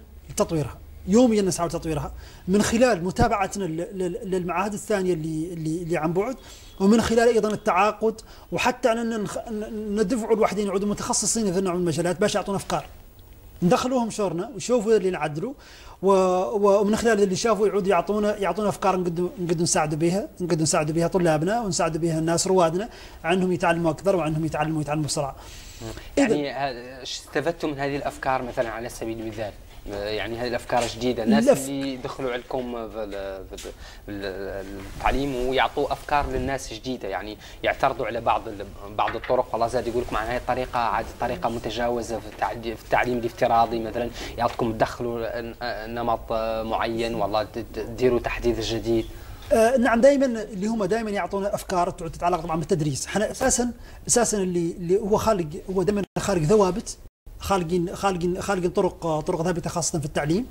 Speaker 2: لتطويرها، من خلال متابعتنا للمعاهد الثانيه اللي عن بعد، ومن خلال ايضا التعاقد، وحتى ان ندفعوا الوحدين يعودوا متخصصين في نوع من المجالات باش يعطونا افكار ندخلوهم شورنا ويشوفوا اللي نعدلوا، ومن خلال اللي شافوا يعودوا يعطونا افكار نقدر نساعدوا بها طلابنا، ونساعدوا بها الناس روادنا، عنهم يتعلموا اكثر وعنهم يتعلموا بسرعه.
Speaker 1: يعني استفدتوا من هذه الافكار مثلا على سبيل المثال؟ يعني هذه الافكار جديده، الناس اللي دخلوا عندكم في التعليم ويعطوا افكار للناس جديده، يعني يعترضوا على بعض الطرق، والله زاد يقول لكم عن هذه الطريقه عاد طريقه متجاوزه في التعليم الافتراضي، مثلا يعطيكم تدخلوا نمط معين، والله ديروا تحديث جديد.
Speaker 2: نعم، دائما يعطونا افكار تتعلق طبعا بالتدريس. احنا اساسا اللي هو دائما خارج ثوابت، خالقين طرق ثابته خاصه في التعليم،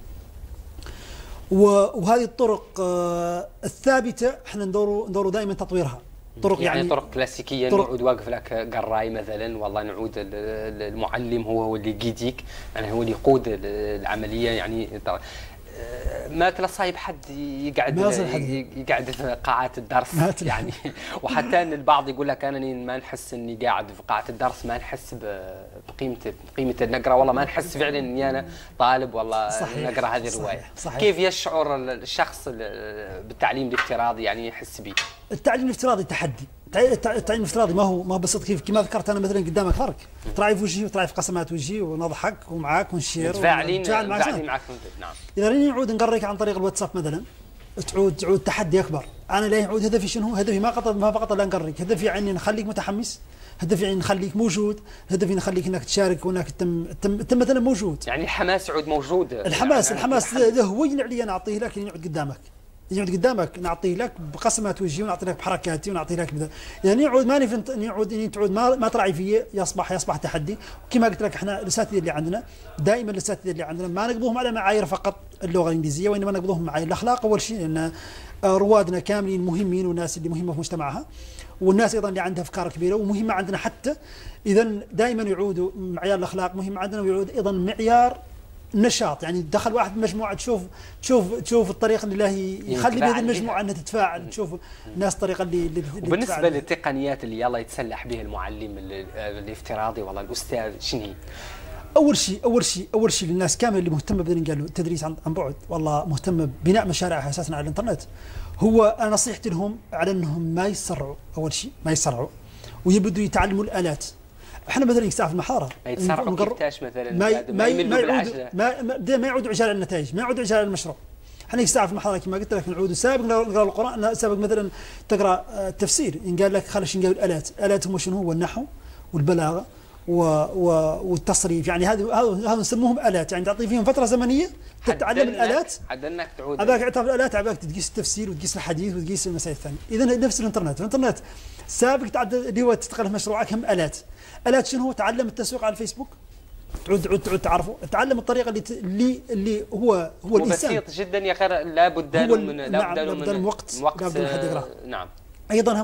Speaker 2: وهذه الطرق الثابته احنا ندوروا دائما تطويرها.
Speaker 1: يعني طرق كلاسيكيه، نعود واقف لك قراي مثلا، والله نعود المعلم هو اللي يقيديك، يعني هو اللي يقود العمليه. يعني ما تلا صايب حد يقعد في قاعات الدرس يعني وحتى ان البعض يقول لك انا ما نحس اني قاعد في قاعه الدرس، ما نحس بقيمه النقره، والله ما نحس فعلا اني انا طالب والله نقرا هذه الروايه. كيف يشعر الشخص بالتعليم الافتراضي، يعني يحس به؟
Speaker 2: التعليم الافتراضي تحدي. التعليم الافتراضي ما هو بسيط. كما ذكرت انا مثلا قدامك فرق، تراعي في وجهي وتراعي في قسمات وجهي ونضحك ومعاك ونشير
Speaker 1: متفاعلين معك. نعم.
Speaker 2: اذا راني نعود نقريك عن طريق الواتساب مثلا، تعود تحدي اكبر. انا لا يعود هدفي شنو؟ هدفي ما فقط لا نقريك، هدفي يعني نخليك متحمس، هدفي يعني نخليك موجود، هدفي نخليك انك تشارك وانك تم مثلا موجود.
Speaker 1: يعني الحماس يعود موجود.
Speaker 2: الحماس ده هو اللي نعطيه لك، اللي يعود قدامك نعطيه لك بقسمات وجهي، ونعطي لك بحركاتي، ونعطي لك بدا. يعني يعود تعود ما تراعي فيه، يصبح تحدي. وكما قلت لك احنا الاساتذه اللي عندنا دائما ما نقبضوهم على معايير فقط اللغه الانجليزيه، وانما نقبضوهم معايير الاخلاق اول شيء، لان روادنا كاملين مهمين، والناس اللي مهمه في مجتمعها، والناس ايضا اللي عندها افكار كبيره ومهمه عندنا حتى. اذا دائما يعودوا معيار الاخلاق مهم عندنا، ويعود ايضا معيار النشاط. يعني دخل واحد بمجموعه، تشوف الطريقه اللي الله يخلي بهذه المجموعه انها تتفاعل، تشوف الناس الطريقه اللي
Speaker 1: وبالنسبه للتقنيات اللي يلا يتسلح بها المعلم الافتراضي، والله الاستاذ شنو هي؟
Speaker 2: اول شيء للناس كامل اللي مهتمه بدنا قالوا التدريس عن بعد، والله مهتمه ببناء مشاريعها اساسا على الانترنت. هو انا نصيحتي لهم على انهم ما يسرعوا، اول شيء ما يسرعوا ويبدوا يتعلموا الالات. احنا مثلا ساعه في المحاضره
Speaker 1: ما يتسرعوا كيفاش مثلا
Speaker 2: ما يعودوا عجال على النتائج، ما يعودوا عجال على المشروع. احنا ساعه في المحاضره كما قلت لك نعودوا سابق نقرا القران، سابق مثلا تقرا التفسير قال لك خلينا نقول الالات هم شنو هو النحو والبلاغه والتصريف، يعني هذا نسموهم الات، يعني تعطي فيهم فتره زمنيه تتعلم الالات
Speaker 1: حتى انك تعود
Speaker 2: اباك تعرف الالات، اباك تقيس التفسير وتقيس الحديث وتقيس المسائل الثانيه. اذا نفس الانترنت سابق تعدل اللي هو تتقن مشروعك هم الات شنو هو؟ تعلم التسويق على الفيسبوك، تعود تعرفه، تعلم الطريقه اللي هو الانسان
Speaker 1: بسيط جدا يا اخي، لابد من
Speaker 2: وقت
Speaker 1: نعم.
Speaker 2: ايضا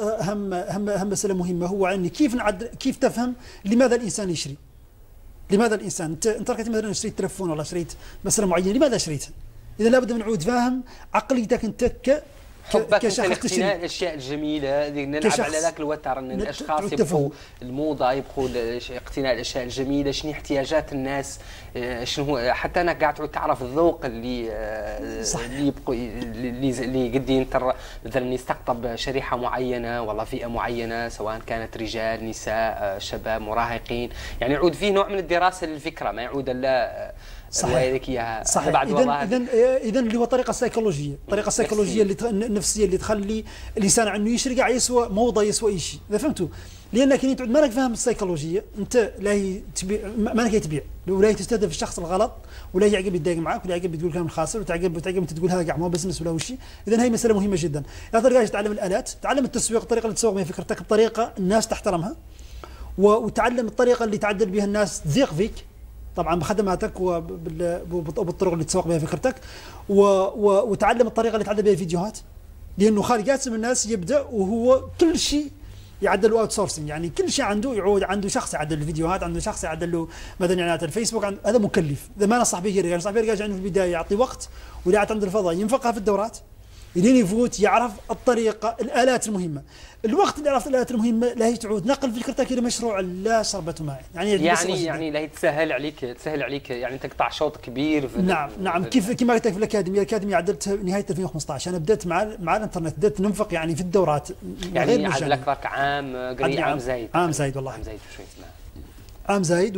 Speaker 2: هم مساله مهمه، هو اني كيف تفهم لماذا الانسان يشري. لماذا الانسان انت ركبت مثلا اشتريت تلفون ولا اشتريت مساله معينه، لماذا اشتريتها؟ اذا لابد من عود فاهم عقليتك انت
Speaker 1: كشخص تشتري الاشياء الجميله، نلعب على ذاك الوتر ان الاشخاص يبقوا الموضه، يبقوا اقتناء الاشياء الجميله، شنو احتياجات الناس، شنو هو، حتى انك قاعد تعرف الذوق اللي يبقوا اللي قد ينتر مثلا يستقطب شريحه معينه ولا فئه معينه، سواء كانت رجال نساء شباب مراهقين، يعني يعود فيه نوع من الدراسه للفكره، ما يعود الا
Speaker 2: صحيح. اذا اللي هو الطريقه السيكولوجيه، النفسيه اللي تخلي الانسان انه يشري قاعد يسوى موضه، يسوى اي شيء، اذا فهمتوا؟ لانك انت ما لك فاهم السيكولوجيه، انت لا هي تبيع ما لك تبيع، ولا هي تستهدف الشخص الغلط، ولا هي يعقب يتضايق معك، ولا يعقب تقول كلام خاسر، وتعقب انت تقول هذا قاعد ما بزنس ولا شيء. اذا هي مساله مهمه جدا. يا طريقه تتعلم الالات، تعلم التسويق، الطريقه اللي تسوق بها فكرتك بطريقه الناس تحترمها، وتعلم الطريقه اللي تعدل بها الناس تثيق فيك طبعا بخدماتك وبالطرق اللي تسوق بها فكرتك، وتعلم الطريقه اللي تعدل بها الفيديوهات، لانه خالق قاسم الناس يبدا وهو كل شيء يعدل له اوت سورسنج، يعني كل شيء عنده شخص يعدل الفيديوهات، عنده شخص يعدل له مثلا اعلانات الفيسبوك، هذا مكلف. اذا ما نصح به الرجال، نصح به الرجال عنده في البدايه يعطي وقت ولا عنده الفضاء ينفقها في الدورات لين يفوت يعرف الطريقه الالات المهمه. الوقت اللي عرفت الالات المهمه لا هي تعود نقل فكرتك الى مشروع لا شربة ماء،
Speaker 1: يعني لا هي تسهل عليك يعني تقطع شوط كبير في
Speaker 2: نعم كما قلت لك في الاكاديميه عدلتها نهايه 2015. انا بدات مع الانترنت، بدات ننفق يعني في الدورات،
Speaker 1: يعني عاد لك ذاك عام
Speaker 2: عام زايد والله
Speaker 1: عام زايد شوي
Speaker 2: عام زايد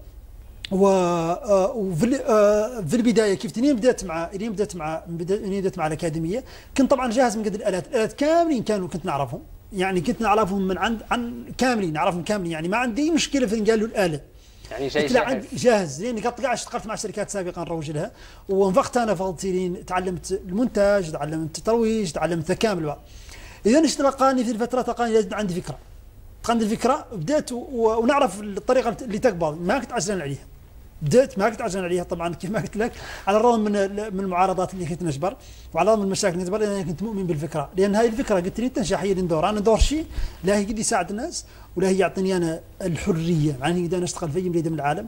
Speaker 2: في البدايه كيف بدات مع الاكاديميه، كنت طبعا جاهز من قد الالات كاملين كنت نعرفهم، يعني كنت نعرفهم من عن كاملين، نعرفهم كاملين، يعني ما عندي اي مشكله في قالوا الاله،
Speaker 1: يعني
Speaker 2: جاهز لاني كنت قاعد اشتغلت مع شركات سابقا نروج لها، وانفقت انا فضلتي لين تعلمت المونتاج، تعلمت الترويج، تعلمت كامل بقى. اذا اشتلقاني في الفتره تلقاني لازم عندي فكره، بديت ونعرف الطريقه اللي تقبل، ما كنت عجلان عليها. طبعا كيف ما قلت لك، على الرغم من المعارضات اللي كنت نجبر، وعلى الرغم من المشاكل اللي نجبر، لان انا كنت مؤمن بالفكره، لان هذه الفكره قلت لي تنجح هي انا ندور شيء لا هي قد يساعد الناس، ولا هي يعطيني انا الحريه، يعني نقدر نشتغل في اي بلاد من العالم،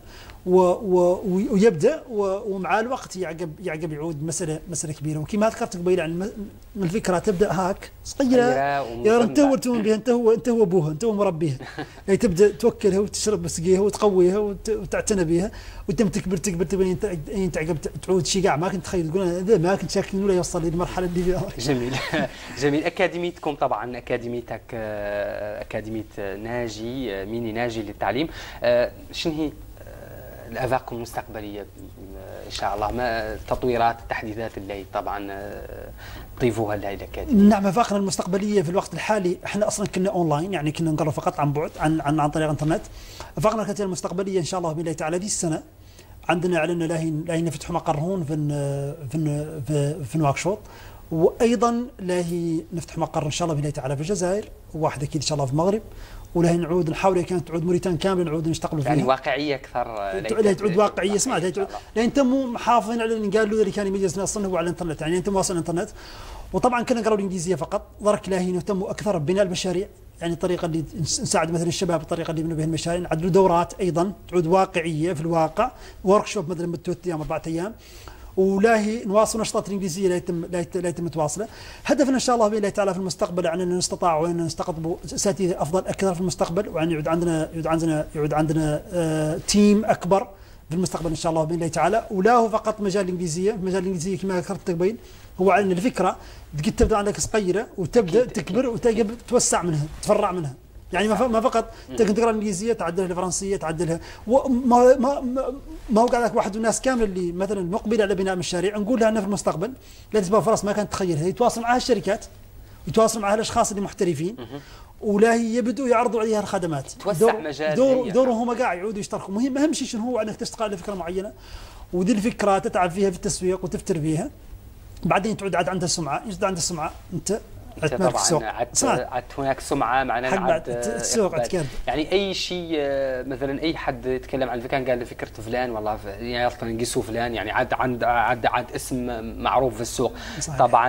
Speaker 2: ويبدا ومع الوقت يعقب يعود مساله كبيره. وكما ذكرت قبيل عن الفكره تبدا هاك صغيره، يا انت هو بها، انت هو ابوها، انت هو مربيها، يعني تبدا توكلها وتشرب بسقيها وتقويها وتعتنى بها، وتم تكبر انت عقب تعود شيء قاع ما كنت تخيل، تقول انا ما كنت شاك ولا يوصل للمرحله اللي فيها.
Speaker 1: جميل. اكاديميتكم طبعا اكاديميتك اكاديميه ناجي، ميني ناجي للتعليم، شنو هي الافاقكم المستقبليه ان شاء الله؟ ما التطويرات التحديثات اللي طبعا تضيفوها لهي الاكاديميه؟
Speaker 2: نعم، افاقنا المستقبليه في الوقت الحالي احنا اصلا كنا اونلاين، يعني كنا نقرا فقط عن بعد عن طريق الانترنت. افاقنا المستقبليه ان شاء الله باذن الله تعالى هذه السنه عندنا اعلنا لاهي نفتح مقر هون في نواكشوط، وايضا لاهي نفتح مقر ان شاء الله باذن الله تعالى في الجزائر، وواحد اكيد ان شاء الله في المغرب، ولا نعود نحاول كانت تعود موريتان كامله نعود نشتغلوا فيها،
Speaker 1: يعني واقعيه اكثر،
Speaker 2: لا تعود واقعيه. سمعت لان تموا محافظين على اللي قالوا اللي كان يميزنا اصلا هو على الانترنت، يعني انتم واصل الانترنت. وطبعا كنا نقراوا الانجليزيه فقط، ضرك لاهي نهتموا اكثر ببناء المشاريع، يعني الطريقه اللي نساعد مثلا الشباب، الطريقه اللي يبنوا بها المشاريع، نعدلوا دورات ايضا تعود واقعيه في الواقع، ورك شوب مثلا مدته 3 ايام 4 ايام، ولاهي نواصل نشاطات الانجليزيه لا يتم تواصله. هدفنا ان شاء الله باذن الله تعالى في المستقبل ان نستطيع وان نستقطب اساتذه افضل اكثر في المستقبل، وان يعود عندنا تيم اكبر في المستقبل ان شاء الله باذن الله تعالى. ولا هو فقط مجال الانجليزيه، مجال الانجليزيه كما ذكرت قبل هو على ان الفكره قد تبدا عندك صغيره وتبدا تكبر وتجب توسع منها تفرع منها. يعني ما فقط تقدر تقرا الانجليزيه تعدلها الفرنسيه تعدلها، ما هو قاعد واحد من الناس كامل اللي مثلا مقبله على بناء مشاريع نقول لها انها في المستقبل لا تسبب فرص ما كانت تتخيلها، يتواصل معها الشركات يتواصل معها الاشخاص اللي محترفين ولا يبدوا يعرضوا عليها الخدمات.
Speaker 1: توسع مجال
Speaker 2: دورهم هم قاعد يعودوا يشتركوا. مهم اهم شيء شنو هو انك تشتغل على فكره معينه ودي الفكره تتعب فيها في التسويق وتفتر فيها، بعدين تعود عاد عندها سمعه، يجد عندها سمعه انت
Speaker 1: طبعا عاد هناك سمعه معناها عاد
Speaker 2: السوق
Speaker 1: يعني اي شيء مثلا اي حد يتكلم عن كان قال فكره فلان والله يعني اصلا نقيسوا فلان يعني عاد اسم معروف في السوق. صحيح. طبعا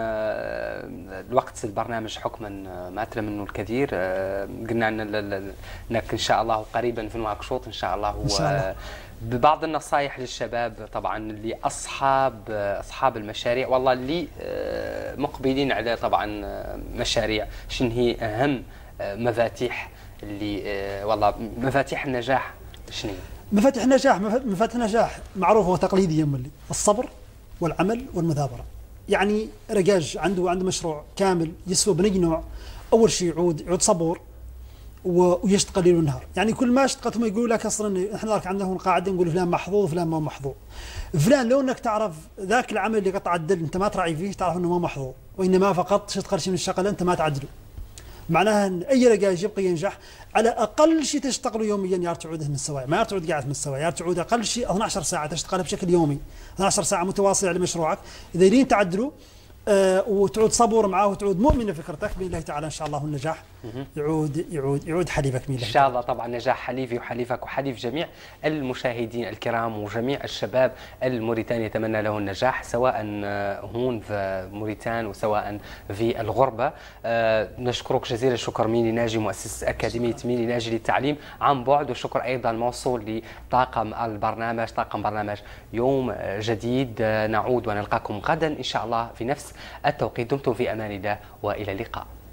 Speaker 1: الوقت البرنامج حكما ما تلا منه الكثير، قلنا انك ان شاء الله قريبا في نواكشوط ان شاء الله ببعض النصائح للشباب طبعا اللي اصحاب المشاريع والله اللي مقبلين على طبعا مشاريع، شنو هي اهم مفاتيح اللي والله مفاتيح النجاح شنو هي؟
Speaker 2: مفاتيح النجاح معروفه وتقليديه ملي الصبر والعمل والمثابره. يعني رجاج عنده مشروع كامل يسوى بني نوع، اول شيء يعود صبور ويشتغل ليل ونهار. يعني كل ما اشتغلت هم يقولوا لك اصلا احنا عندنا قاعده نقول فلان محظوظ فلان ما محظوظ. فلان لو انك تعرف ذاك العمل اللي قطع الدل انت ما تراعي فيه تعرف انه ما محظوظ، وانما فقط تشتغل شيء من الشغله انت ما تعدله. معناها ان اي رجال يبقى ينجح على اقل شيء تشتغله يوميا يا تعود من السواء، ما تعود قاعد من السواء، يا تعود اقل شيء 12 ساعه تشتغلها بشكل يومي، 12 ساعه متواصله على مشروعك، اذا لين تعدله وتعود صبور معه وتعود مؤمن بفكرتك باذن الله تعالى ان شاء الله النجاح يعود حليفك باذن الله
Speaker 1: ان شاء الله. طبعا نجاح حليفي وحليفك وحليف جميع المشاهدين الكرام وجميع الشباب الموريتاني يتمنى له النجاح سواء هون في موريتان وسواء في الغربه. نشكرك جزيل الشكر ميني ناجي مؤسس اكاديميه ميني ناجي للتعليم عن بعد، والشكر ايضا موصول لطاقم البرنامج طاقم برنامج يوم جديد. نعود ونلقاكم غدا ان شاء الله في نفس التوقيت. دمتم في امان الله والى اللقاء.